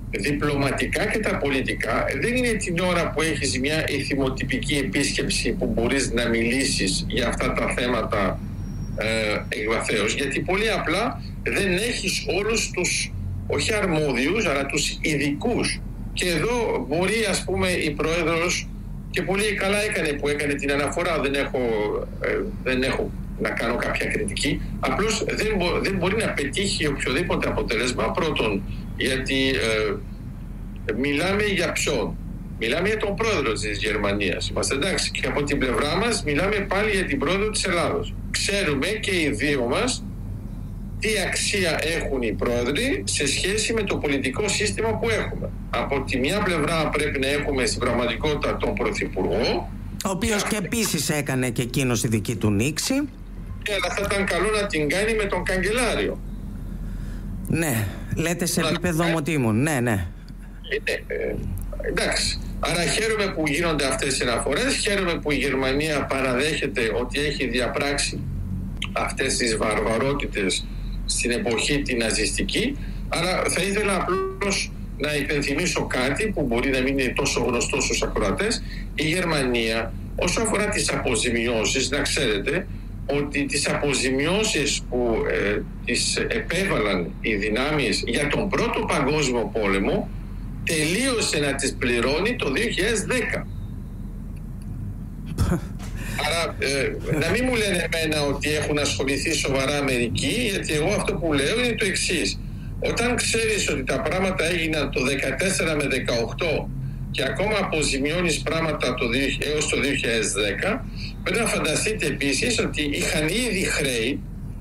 διπλωματικά και τα πολιτικά δεν είναι την ώρα που έχεις μια εθιμοτυπική επίσκεψη που μπορείς να μιλήσεις για αυτά τα θέματα εκβαθέως, γιατί πολύ απλά δεν έχεις όλους τους, όχι αρμόδιους, αλλά τους ειδικούς. Και εδώ μπορεί, ας πούμε, η Πρόεδρος, και πολύ καλά έκανε που έκανε την αναφορά, δεν έχω να κάνω κάποια κριτική, απλώς δεν μπορεί να πετύχει οποιοδήποτε αποτέλεσμα. Πρώτον, γιατί μιλάμε για ποιον? Μιλάμε για τον πρόεδρο της Γερμανίας. Είμαστε εντάξει, και από την πλευρά μας μιλάμε πάλι για την πρόεδρο της Ελλάδος. Ξέρουμε και οι δύο μας τι αξία έχουν οι πρόεδροι σε σχέση με το πολιτικό σύστημα που έχουμε. Από τη μια πλευρά πρέπει να έχουμε στην πραγματικότητα τον Πρωθυπουργό, ο οποίος και επίσης έκανε και εκείνος η δική του νήξη. Αλλά θα ήταν καλό να την κάνει με τον καγκελάριο. Ναι, λέτε σε επίπεδο ομοτήμων. Ναι. Εντάξει. Άρα χαίρομαι που γίνονται αυτές οι αναφορές, χαίρομαι που η Γερμανία παραδέχεται ότι έχει διαπράξει αυτές τις βαρβαρότητες στην εποχή την ναζιστική. Άρα θα ήθελα απλώς να υπενθυμίσω κάτι που μπορεί να μην είναι τόσο γνωστό στους ακροατές. Η Γερμανία, όσο αφορά τις αποζημιώσεις, να ξέρετε ότι τις αποζημιώσεις που τις επέβαλαν οι δυνάμεις για τον Πρώτο Παγκόσμιο Πόλεμο τελείωσε να τις πληρώνει το 2010. Άρα να μην μου λένε εμένα ότι έχουν ασχοληθεί σοβαρά Αμερικοί, γιατί εγώ αυτό που λέω είναι το εξής. Όταν ξέρεις ότι τα πράγματα έγιναν το 14 με 18 και ακόμα αποζημιώνεις πράγματα έως το 2010, πρέπει να φανταστείτε επίσης ότι είχαν ήδη χρέη,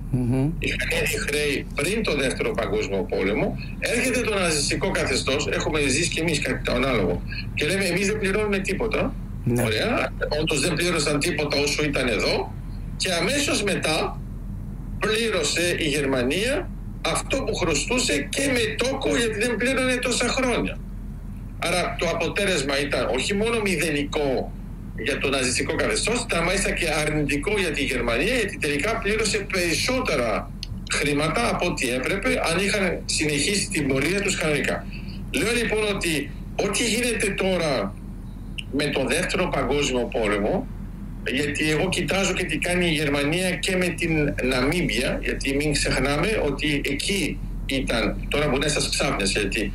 πριν το Δεύτερο Παγκόσμιο Πόλεμο. Έρχεται το ναζιστικό καθεστώς, έχουμε ζήσει και εμείς κάτι το ανάλογο, και λέμε εμείς δεν πληρώνουμε τίποτα. Ναι. Ωραία, όντως δεν πλήρωσαν τίποτα όσο ήταν εδώ, και αμέσως μετά πλήρωσε η Γερμανία αυτό που χρωστούσε και με τόκο, γιατί δεν πλήρωνε τόσα χρόνια. Άρα το αποτέλεσμα ήταν όχι μόνο μηδενικό για το ναζιστικό καθεστώς, ήταν μάλιστα και αρνητικό για τη Γερμανία, γιατί τελικά πλήρωσε περισσότερα χρήματα από ό,τι έπρεπε αν είχαν συνεχίσει την πορεία τους κανονικά. Λέω λοιπόν ότι ό,τι γίνεται τώρα με το Δεύτερο Παγκόσμιο Πόλεμο, γιατί εγώ κοιτάζω και τι κάνει η Γερμανία και με την Ναμίμπια, γιατί μην ξεχνάμε ότι εκεί ήταν, τώρα μπορεί να σας ξάφνιασε, γιατί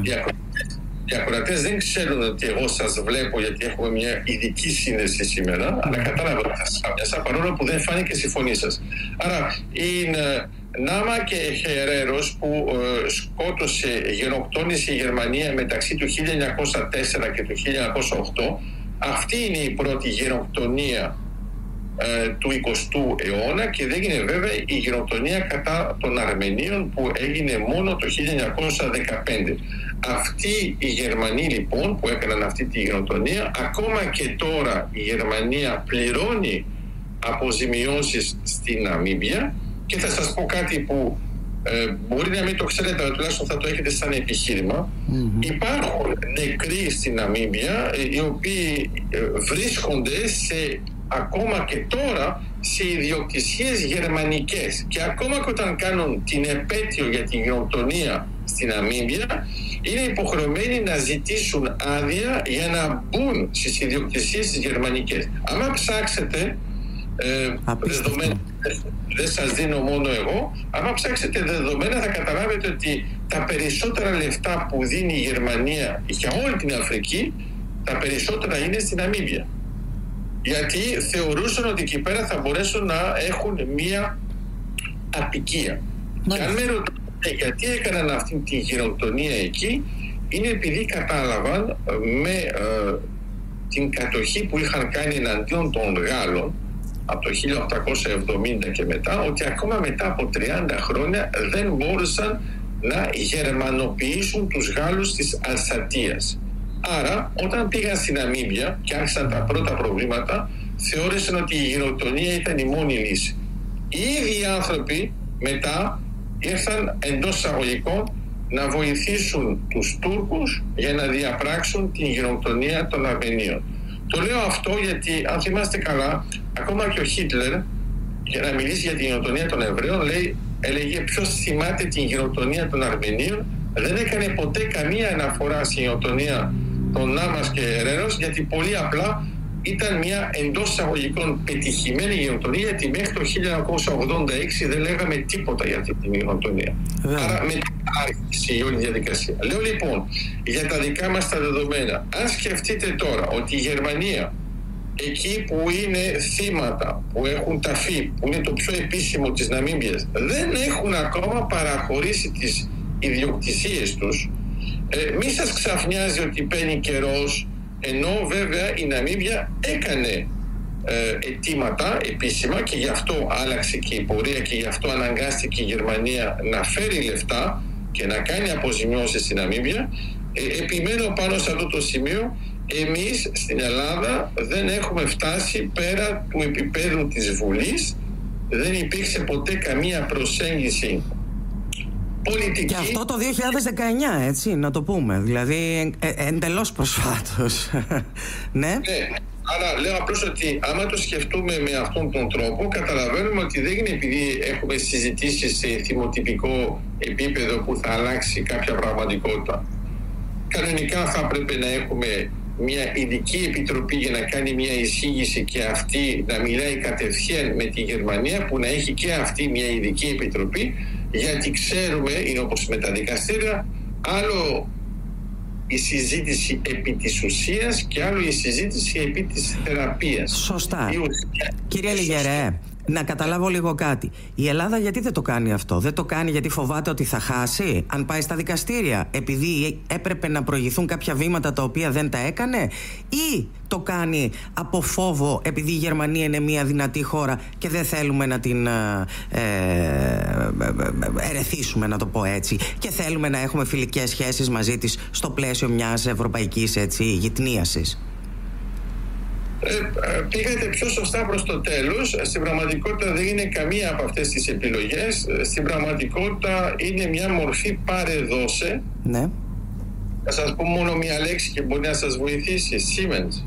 οι ακροατές δεν ξέρουν ότι εγώ σας βλέπω, γιατί έχουμε μια ειδική σύνδεση σήμερα, αλλά κατάλαβα ότι σας ξάφνιασα, παρόλο που δεν φάνηκε στη φωνή σας. Άρα η Νάμα και Χερέρος που γενοκτόνησε η Γερμανία μεταξύ του 1904 και του 1908, αυτή είναι η πρώτη γενοκτονία του 20ου αιώνα, και δεν είναι βέβαια η γενοκτονία κατά των Αρμενίων που έγινε μόνο το 1915. Αυτοί οι Γερμανοί λοιπόν που έκαναν αυτή τη γενοκτονία, ακόμα και τώρα η Γερμανία πληρώνει αποζημιώσεις στην Ναμίμπια. Και θα σας πω κάτι που μπορεί να μην το ξέρετε, αλλά τουλάχιστον θα το έχετε σαν επιχείρημα. Υπάρχουν νεκροί στην Ναμίμπια οι οποίοι βρίσκονται ακόμα και τώρα σε ιδιοκτησίες γερμανικές, και ακόμα και όταν κάνουν την επέτειο για την γενοκτονία στην Ναμίμπια είναι υποχρεωμένοι να ζητήσουν άδεια για να μπουν στις ιδιοκτησίες γερμανικές. Άμα ψάξετε δεδομένα, δεν σας δίνω μόνο εγώ, άμα ψάξετε δεδομένα θα καταλάβετε ότι τα περισσότερα λεφτά που δίνει η Γερμανία για όλη την Αφρική, τα περισσότερα είναι στην Ναμίμπια, γιατί θεωρούσαν ότι εκεί πέρα θα μπορέσουν να έχουν μία απικία. Και αν με ρωτήσετε γιατί έκαναν αυτή τη γενοκτονία εκεί, είναι επειδή κατάλαβαν με την κατοχή που είχαν κάνει εναντίον των Γάλλων από το 1870 και μετά, ότι ακόμα μετά από 30 χρόνια δεν μπόρεσαν να γερμανοποιήσουν τους Γάλλους της Αλσατίας. Άρα όταν πήγαν στην Ναμίμπια και άρχισαν τα πρώτα προβλήματα, θεώρησαν ότι η γενοκτονία ήταν η μόνη λύση. Οι ίδιοι άνθρωποι μετά ήρθαν εντός εισαγωγικών να βοηθήσουν τους Τούρκους για να διαπράξουν την γενοκτονία των Αρμενίων. Το λέω αυτό γιατί, αν θυμάστε καλά, ακόμα και ο Χίτλερ, για να μιλήσει για την γενοκτονία των Εβραίων, έλεγε ποιος θυμάται την γενοκτονία των Αρμενίων, δεν έκανε ποτέ καμία αναφορά στην γενοκτονία των Νάμας και Ρένος, γιατί πολύ απλά ήταν μια εντός εισαγωγικών πετυχημένη γενοκτονία, γιατί μέχρι το 1986 δεν λέγαμε τίποτα για αυτή την γενοκτονία. Άρα μετά άρχισε η όλη διαδικασία. Λέω λοιπόν, για τα δικά μας τα δεδομένα, αν σκεφτείτε τώρα ότι η Γερμανία, εκεί που είναι θύματα, που έχουν ταφεί, που είναι το πιο επίσημο της Ναμίμπιας, δεν έχουν ακόμα παραχωρήσει τις ιδιοκτησίες τους, μη σας ξαφνιάζει ότι παίρνει καιρός, ενώ βέβαια η Ναμίμπια έκανε αιτήματα επίσημα και γι' αυτό άλλαξε και η πορεία και γι' αυτό αναγκάστηκε η Γερμανία να φέρει λεφτά και να κάνει αποζημιώσεις στην Ναμίμπια. Επιμένω πάνω σε αυτό το σημείο. Εμείς στην Ελλάδα δεν έχουμε φτάσει πέρα του επίπεδου της Βουλής. Δεν υπήρξε ποτέ καμία προσέγγιση πολιτική. Και αυτό το 2019, έτσι, να το πούμε. Δηλαδή εντελώς προσφάτως. Ναι. Άρα λέω απλώς ότι άμα το σκεφτούμε με αυτόν τον τρόπο, καταλαβαίνουμε ότι δεν είναι επειδή έχουμε συζητήσει σε θυμοτυπικό επίπεδο που θα αλλάξει κάποια πραγματικότητα. Κανονικά θα πρέπει να έχουμε μια ειδική επιτροπή για να κάνει μια εισήγηση και αυτή να μιλάει κατευθείαν με τη Γερμανία, που να έχει και αυτή μια ειδική επιτροπή, γιατί ξέρουμε, είναι όπως με τα δικαστήρια, άλλο η συζήτηση επί της ουσίας και άλλο η συζήτηση επί της θεραπείας. Σωστά. Κύριε Λιγερέ, να καταλάβω λίγο κάτι. Η Ελλάδα γιατί δεν το κάνει αυτό? Δεν το κάνει γιατί φοβάται ότι θα χάσει αν πάει στα δικαστήρια, επειδή έπρεπε να προηγηθούν κάποια βήματα τα οποία δεν τα έκανε, ή το κάνει από φόβο επειδή η Γερμανία είναι μια δυνατή χώρα και δεν θέλουμε να την ερεθίσουμε, να το πω έτσι, και θέλουμε να έχουμε φιλικές σχέσεις μαζί της στο πλαίσιο μιας ευρωπαϊκής γυτνίασης? Πήγατε πιο σωστά προς το τέλος. Στην πραγματικότητα δεν είναι καμία από αυτές τις επιλογές. Στην πραγματικότητα είναι μια μορφή πάρε-δώσε. Ναι. Θα σας πω μόνο μια λέξη και μπορεί να σας βοηθήσει. Siemens.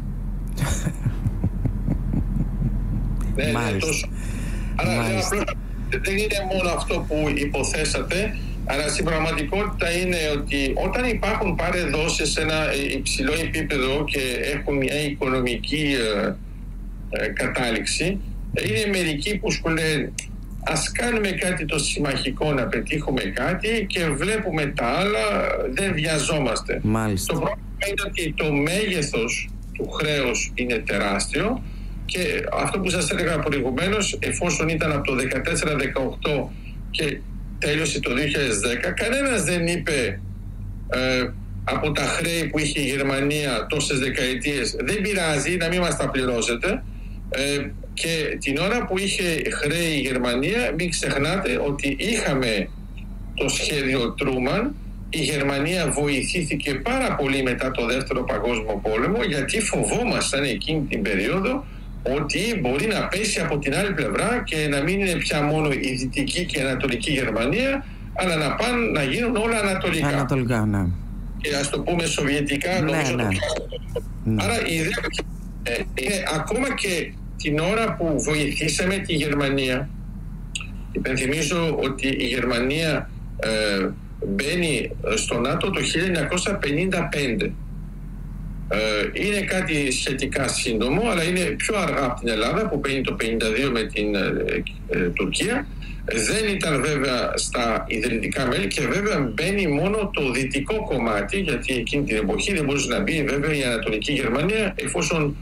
Ναι, τόσο. Άρα απλώς, δεν είναι μόνο αυτό που υποθέσατε, αλλά στην πραγματικότητα είναι ότι όταν υπάρχουν πάρε-δώσεις σε ένα υψηλό επίπεδο και έχουν μια οικονομική κατάληξη, είναι μερικοί που σου λένε ας κάνουμε κάτι το συμμαχικό, να πετύχουμε κάτι και βλέπουμε τα άλλα, δεν βιαζόμαστε. Μάλιστα. Το πρόβλημα είναι ότι το μέγεθος του χρέους είναι τεράστιο και αυτό που σας έλεγα προηγουμένως, εφόσον ήταν από το 14-18 και τέλειωσε το 2010, κανένας δεν είπε από τα χρέη που είχε η Γερμανία τόσες δεκαετίες δεν πειράζει να μην μας τα πληρώσετε, και την ώρα που είχε χρέη η Γερμανία, μην ξεχνάτε ότι είχαμε το σχέδιο Τρούμαν. Η Γερμανία βοηθήθηκε πάρα πολύ μετά το Δεύτερο Παγκόσμιο Πόλεμο, γιατί φοβόμασταν εκείνη την περίοδο ότι μπορεί να πέσει από την άλλη πλευρά και να μην είναι πια μόνο η Δυτική και η Ανατολική Γερμανία, αλλά να πάνε να γίνουν όλα ανατολικά. Ναι. Και ας το πούμε σοβιετικά, νομίζω. Ναι. Άρα η ιδέα είναι ακόμα και την ώρα που βοηθήσαμε τη Γερμανία. Υπενθυμίζω ότι η Γερμανία μπαίνει στο ΝΑΤΟ το 1955. Είναι κάτι σχετικά σύντομο, αλλά είναι πιο αργά από την Ελλάδα που μπαίνει το 1952 με την Τουρκία. Δεν ήταν βέβαια στα ιδρυτικά μέλη και βέβαια μπαίνει μόνο το δυτικό κομμάτι, γιατί εκείνη την εποχή δεν μπορούσε να μπει βέβαια η Ανατολική Γερμανία, εφόσον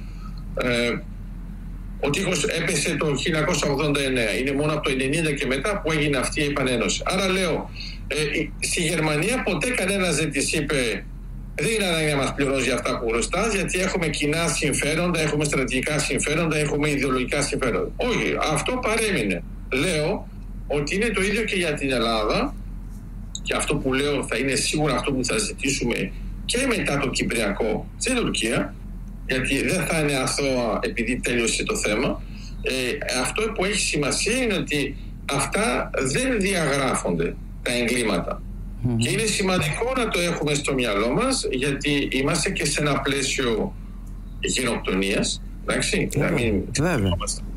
ο τείχος έπεσε το 1989. Είναι μόνο από το 1990 και μετά που έγινε αυτή η επανένωση. Άρα λέω, στη Γερμανία ποτέ κανένας δεν της είπε δεν είναι ανάγκη να μας πληρώσει για αυτά που χρωστάς, γιατί έχουμε κοινά συμφέροντα, έχουμε στρατηγικά συμφέροντα, έχουμε ιδεολογικά συμφέροντα. Όχι, αυτό παρέμεινε. Λέω ότι είναι το ίδιο και για την Ελλάδα, και αυτό που λέω θα είναι σίγουρα αυτό που θα ζητήσουμε και μετά το Κυπριακό στην Τουρκία, γιατί δεν θα είναι αθώα επειδή τέλειωσε το θέμα. Αυτό που έχει σημασία είναι ότι αυτά δεν διαγράφονται, τα εγκλήματα. Και είναι σημαντικό να το έχουμε στο μυαλό μας, γιατί είμαστε και σε ένα πλαίσιο γενοκτονίας, εντάξει, να μην ξεχνόμαστε.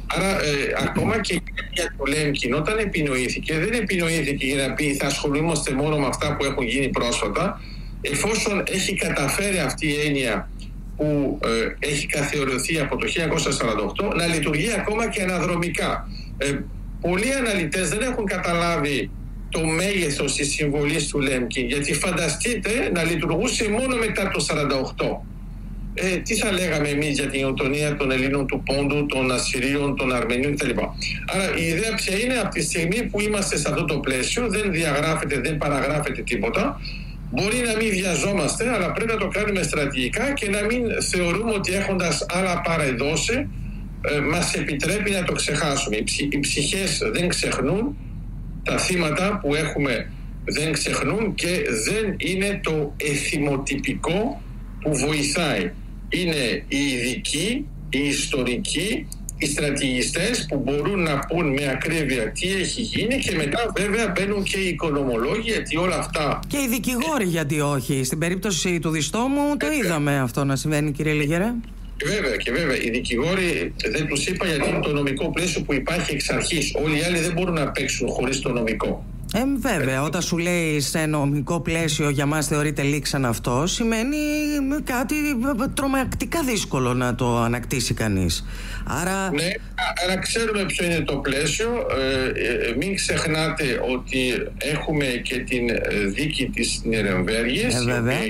Άρα ακόμα και η έννοια του Λέμκιν όταν επινοήθηκε, δεν επινοήθηκε για να πει θα ασχολούμαστε μόνο με αυτά που έχουν γίνει πρόσφατα, εφόσον έχει καταφέρει αυτή η έννοια που έχει καθιερωθεί από το 1948 να λειτουργεί ακόμα και αναδρομικά. Πολλοί αναλυτές δεν έχουν καταλάβει το μέγεθος της συμβολής του Λέμκιν, γιατί φανταστείτε να λειτουργούσε μόνο μετά το 1948. Τι θα λέγαμε εμείς για την autonomία των Ελλήνων του Πόντου, των Ασσυρίων, των Αρμενίων κτλ. Άρα η ιδέα ποια είναι? Από τη στιγμή που είμαστε σε αυτό το πλαίσιο, δεν διαγράφεται, δεν παραγράφεται τίποτα. Μπορεί να μην βιαζόμαστε, αλλά πρέπει να το κάνουμε στρατηγικά και να μην θεωρούμε ότι έχοντας άλλα παρεδώσει μας επιτρέπει να το ξεχάσουμε. Οι ψυχές δεν ξεχνούν, τα θύματα που έχουμε δεν ξεχνούν και δεν είναι το εθιμοτυπικό που βοηθάει. Είναι οι ειδικοί, οι ιστορικοί, οι στρατηγιστές που μπορούν να πούν με ακρίβεια τι έχει γίνει και μετά βέβαια μπαίνουν και οι οικονομολόγοι, γιατί όλα αυτά... Και οι δικηγόροι, γιατί όχι? Στην περίπτωση του Διστόμου το είδαμε αυτό να συμβαίνει, κύριε Λιγερέ. Και βέβαια, οι δικηγόροι δεν τους είπα γιατί είναι το νομικό πλαίσιο που υπάρχει εξ αρχής. Όλοι οι άλλοι δεν μπορούν να παίξουν χωρίς το νομικό. Βέβαια, όταν σου λέει σε νομικό πλαίσιο για μας θεωρείται λήξαν αυτό, σημαίνει κάτι τρομακτικά δύσκολο να το ανακτήσει κανείς. Άρα... Ναι, αλλά ξέρουμε ποιο είναι το πλαίσιο. Μην ξεχνάτε ότι έχουμε και την δίκη της Νιρεμβέργης.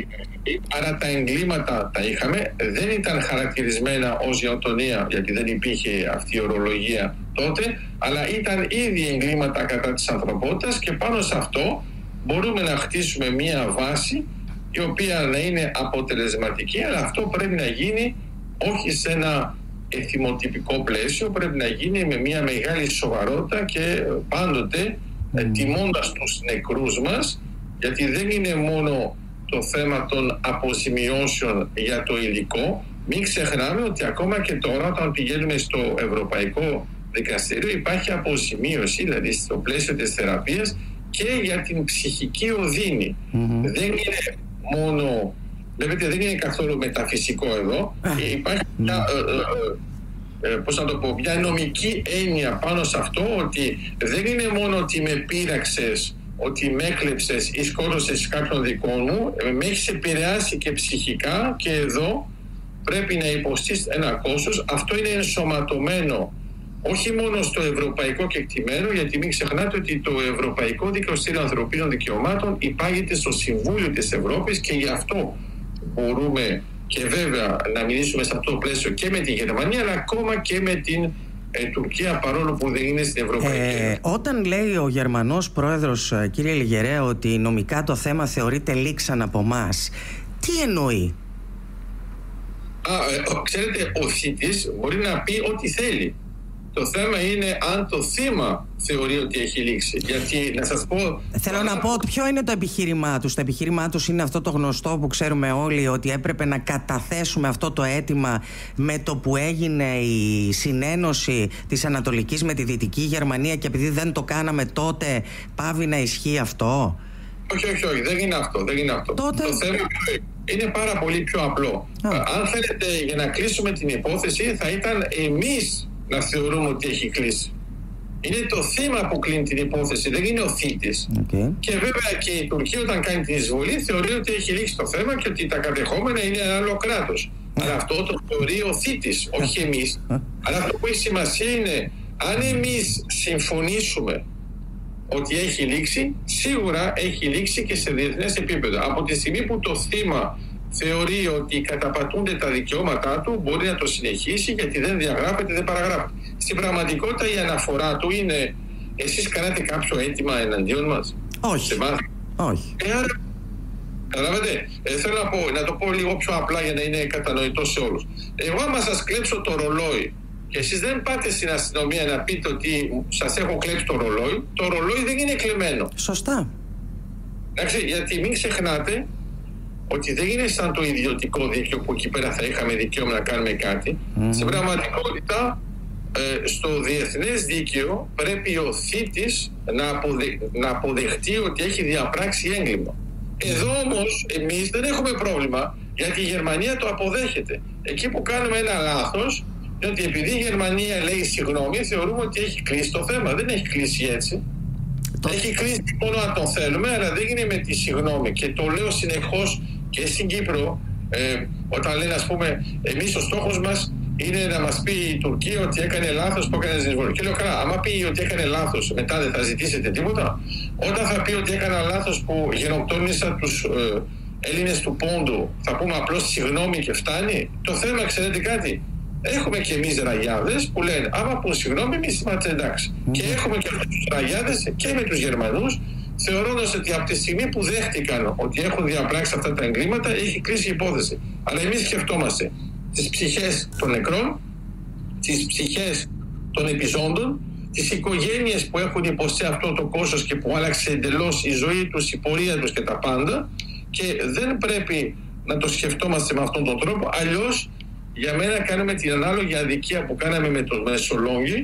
Άρα τα εγκλήματα τα είχαμε. Δεν ήταν χαρακτηρισμένα ως γενοτονία, γιατί δεν υπήρχε αυτή η ορολογία τότε, αλλά ήταν ήδη εγκλήματα κατά της ανθρωπότητας και πάνω σε αυτό μπορούμε να χτίσουμε μία βάση η οποία να είναι αποτελεσματική, αλλά αυτό πρέπει να γίνει όχι σε ένα εθιμοτυπικό πλαίσιο, πρέπει να γίνει με μία μεγάλη σοβαρότητα και πάντοτε τιμώντας τους νεκρούς μας, γιατί δεν είναι μόνο το θέμα των αποζημιώσεων για το υλικό. Μην ξεχνάμε ότι ακόμα και τώρα όταν πηγαίνουμε στο Ευρωπαϊκό Δικαστήριο υπάρχει αποζημίωση, δηλαδή στο πλαίσιο της θεραπείας και για την ψυχική οδύνη. Δεν είναι μόνο, βλέπετε, δεν είναι καθόλου μεταφυσικό εδώ. Υπάρχει μια νομική έννοια πάνω σε αυτό, ότι δεν είναι μόνο ότι με πείραξες, ότι με έκλεψες ή σκότωσες κάποιον δικό μου, με έχεις επηρεάσει και ψυχικά και εδώ πρέπει να υποστείς ένα κόστος. Αυτό είναι ενσωματωμένο όχι μόνο στο ευρωπαϊκό κεκτημένο, γιατί μην ξεχνάτε ότι το Ευρωπαϊκό Δικαστήριο Ανθρωπίνων Δικαιωμάτων υπάγεται στο Συμβούλιο της Ευρώπης και γι' αυτό μπορούμε και βέβαια να μιλήσουμε σε αυτό το πλαίσιο και με τη Γερμανία, αλλά ακόμα και με την Τουρκία, παρόλο που δεν είναι στην Ευρωπαϊκή. Όταν λέει ο Γερμανός πρόεδρος, κύριε Λιγερέ, ότι νομικά το θέμα θεωρείται λήξαν από εμάς, τι εννοεί? Ξέρετε, ο θήτης μπορεί να πει ό,τι θέλει. Το θέμα είναι αν το θύμα θεωρεί ότι έχει λήξει. Γιατί να σας πω... Θέλω να πω ποιο είναι το επιχείρημά τους. Το επιχείρημά τους είναι αυτό το γνωστό που ξέρουμε όλοι, ότι έπρεπε να καταθέσουμε αυτό το αίτημα με το που έγινε η συνένωση της Ανατολικής με τη Δυτική Γερμανία και επειδή δεν το κάναμε τότε πάβει να ισχύει αυτό? Όχι, δεν είναι αυτό. Τότε... Το θέμα είναι πάρα πολύ πιο απλό. Αν θέλετε, για να κλείσουμε την υπόθεση, θα ήταν εμείς να θεωρούμε ότι έχει κλείσει. Είναι το θύμα που κλείνει την υπόθεση, δεν είναι ο θήτης. Και βέβαια και η Τουρκία όταν κάνει την εισβολή θεωρεί ότι έχει λήξει το θέμα και ότι τα κατεχόμενα είναι ένα άλλο κράτος. Αλλά αυτό το θεωρεί ο θήτης, όχι εμείς. Αλλά αυτό που έχει σημασία είναι αν εμείς συμφωνήσουμε ότι έχει λήξει, σίγουρα έχει λήξει και σε διεθνές επίπεδο. Από τη στιγμή που το θύμα θεωρεί ότι καταπατούνται τα δικαιώματά του, μπορεί να το συνεχίσει, γιατί δεν διαγράφεται, δεν παραγράφεται. Στην πραγματικότητα η αναφορά του είναι εσείς κάνατε κάποιο αίτημα εναντίον μας? Όχι. Όχι. Καταλάβετε, θέλω να το πω λίγο πιο απλά για να είναι κατανοητό σε όλους. Εγώ άμα σας κλέψω το ρολόι και εσείς δεν πάτε στην αστυνομία να πείτε ότι σας έχω κλέψει το ρολόι δεν είναι κλεμμένο. Σωστά. Εντάξει, γιατί μην ξεχνάτε ότι δεν είναι σαν το ιδιωτικό δίκαιο που εκεί πέρα θα είχαμε δικαίωμα να κάνουμε κάτι. Στην πραγματικότητα, στο διεθνές δίκαιο πρέπει ο θήτης να αποδεχτεί ότι έχει διαπράξει έγκλημα. Εδώ όμως εμείς δεν έχουμε πρόβλημα, γιατί η Γερμανία το αποδέχεται. Εκεί που κάνουμε ένα λάθος, Διότι επειδή η Γερμανία λέει συγγνώμη, θεωρούμε ότι έχει κλείσει το θέμα. Δεν έχει κλείσει έτσι. Έχει κλείσει μόνο αν το θέλουμε, αλλά δεν είναι με τη συγγνώμη. Και το λέω συνεχώς και στην Κύπρο, όταν λένε, ας πούμε, εμείς ο στόχος μας είναι να μας πει η Τουρκία ότι έκανε λάθος που έκανε στην Βόρεια. Και λέω, καλά, άμα πει ότι έκανε λάθος, μετά δεν θα ζητήσετε τίποτα. Όταν θα πει ότι έκανα λάθος που γενοκτόνησα τους Έλληνες του Πόντου, θα πούμε απλώς συγγνώμη και φτάνει. Το θέμα, ξέρετε κάτι, έχουμε και εμείς ραγιάδες που λένε, άμα πούν συγγνώμη, εμείς είμαστε εντάξει. Και έχουμε και αυτούς τους ραγιάδες και με τους Γερμανούς, θεωρώντας ότι από τη στιγμή που δέχτηκαν ότι έχουν διαπράξει αυτά τα εγκλήματα, έχει κλείσει η υπόθεση. Αλλά εμείς σκεφτόμαστε τις ψυχές των νεκρών, τις ψυχές των επιζώντων, τις οικογένειες που έχουν υποστεί αυτό το κόστος και που άλλαξε εντελώς η ζωή τους, η πορεία τους και τα πάντα, και δεν πρέπει να το σκεφτόμαστε με αυτόν τον τρόπο, αλλιώς για μένα κάνουμε την ανάλογη αδικία που κάναμε με το Μεσολόγγι,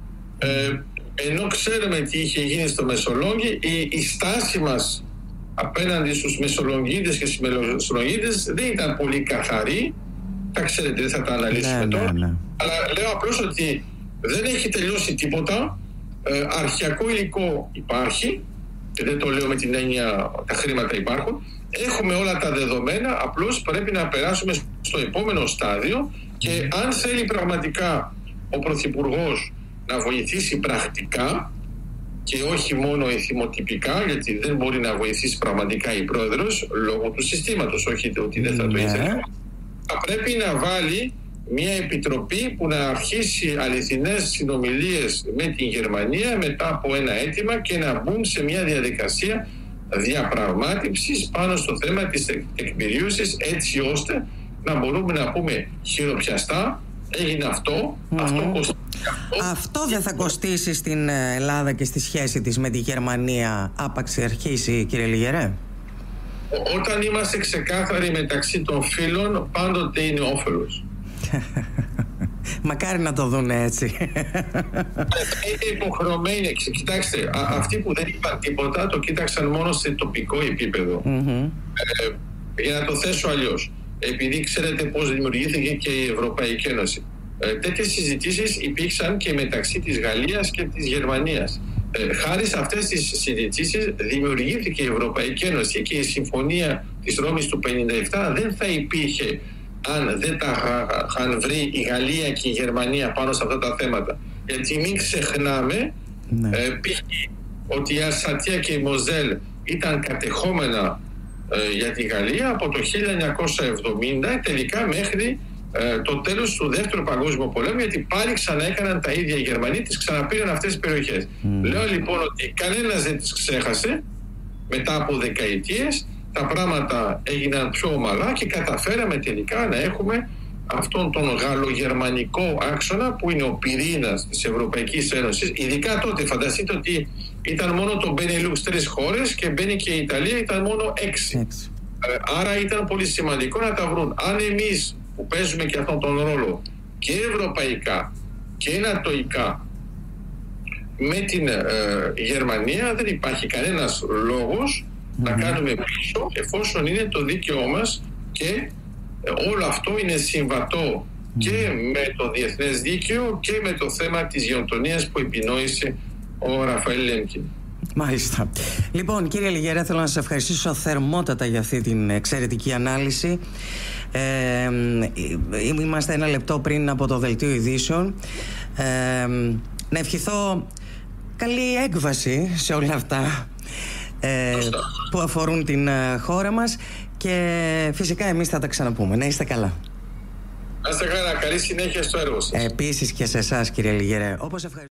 ενώ ξέρουμε τι είχε γίνει στο Μεσολόγγι, η στάση μας απέναντι στους Μεσολογγίτες και στις Μεσολογγίτες δεν ήταν πολύ καθαρή. Τα ξέρετε, δεν θα τα αναλύσουμε τώρα. Αλλά λέω απλώς ότι δεν έχει τελειώσει τίποτα. Αρχαιακό υλικό υπάρχει, και δεν το λέω με την έννοια τα χρήματα υπάρχουν. Έχουμε όλα τα δεδομένα, απλώς πρέπει να περάσουμε στο επόμενο στάδιο, και αν θέλει πραγματικά ο Πρωθυπουργός να βοηθήσει πρακτικά και όχι μόνο εθιμοτυπικά, γιατί δεν μπορεί να βοηθήσει πραγματικά η Πρόεδρος λόγω του συστήματος, όχι ότι δεν θα το ήθελε. Θα πρέπει να βάλει μια επιτροπή που να αρχίσει αληθινές συνομιλίες με την Γερμανία μετά από ένα αίτημα και να μπουν σε μια διαδικασία διαπραγμάτευσης πάνω στο θέμα της τεκμηρίωσης, έτσι ώστε να μπορούμε να πούμε χειροπιαστά, έγινε αυτό, αυτό κοστίζει. Αυτό δεν θα κοστίσει στην Ελλάδα και στη σχέση της με τη Γερμανία άπαξ αρχίσει, κύριε Λιγερέ? Όταν είμαστε ξεκάθαροι μεταξύ των φίλων, πάντοτε είναι όφελος. Μακάρι να το δουν έτσι. Είναι υποχρεωμένοι. Κοιτάξτε, αυτοί που δεν είπαν τίποτα το κοίταξαν μόνο σε τοπικό επίπεδο. Για να το θέσω αλλιώς, επειδή ξέρετε πώς δημιουργήθηκε και η Ευρωπαϊκή Ένωση, τέτοιες συζητήσεις υπήρξαν και μεταξύ της Γαλλίας και της Γερμανίας. Χάρη σε αυτές τις συζητήσεις δημιουργήθηκε η Ευρωπαϊκή Ένωση, και η Συμφωνία της Ρώμης του 1957 δεν θα υπήρχε αν δεν τα είχαν βρει η Γαλλία και η Γερμανία πάνω σε αυτά τα θέματα. Γιατί μην ξεχνάμε ότι η Αλσατία και η Μοζέλ ήταν κατεχόμενα για τη Γαλλία από το 1970 τελικά μέχρι το τέλος του Δεύτερου Παγκόσμιου Πολέμου, γιατί πάλι ξανά έκαναν τα ίδια οι Γερμανοί, τις ξαναπήραν αυτές τις περιοχές. Λέω λοιπόν ότι κανένας δεν τις ξέχασε. Μετά από δεκαετίες τα πράγματα έγιναν πιο ομαλά και καταφέραμε τελικά να έχουμε αυτόν τον γαλλογερμανικό άξονα που είναι ο πυρήνας της Ευρωπαϊκής Ένωσης. Ειδικά τότε φανταστείτε ότι ήταν μόνο το Μπενελούξ 3 χώρες και μπαίνει και η Ιταλία, ήταν μόνο 6. Άρα ήταν πολύ σημαντικό να τα βρουν. Αν εμείς που παίζουμε και αυτόν τον ρόλο και ευρωπαϊκά και νατοϊκά με την Γερμανία, δεν υπάρχει κανένας λόγος να κάνουμε πίσω, εφόσον είναι το δίκαιό μας και όλο αυτό είναι συμβατό και με το διεθνές δίκαιο και με το θέμα της γενοκτονίας που επινόησε ο Ραφαήλ Λέμκιν. Μάλιστα. Λοιπόν, κύριε Λιγερέ, θέλω να σας ευχαριστήσω θερμότατα για αυτή την εξαιρετική ανάλυση. Είμαστε ένα λεπτό πριν από το δελτίο ειδήσεων. Να ευχηθώ καλή έκβαση σε όλα αυτά που αφορούν την χώρα μας, και φυσικά εμείς θα τα ξαναπούμε. Να είστε καλά. Να είστε καλά, καλή συνέχεια στο έργο σας. Επίσης και σε εσάς, κύριε Λιγερέ.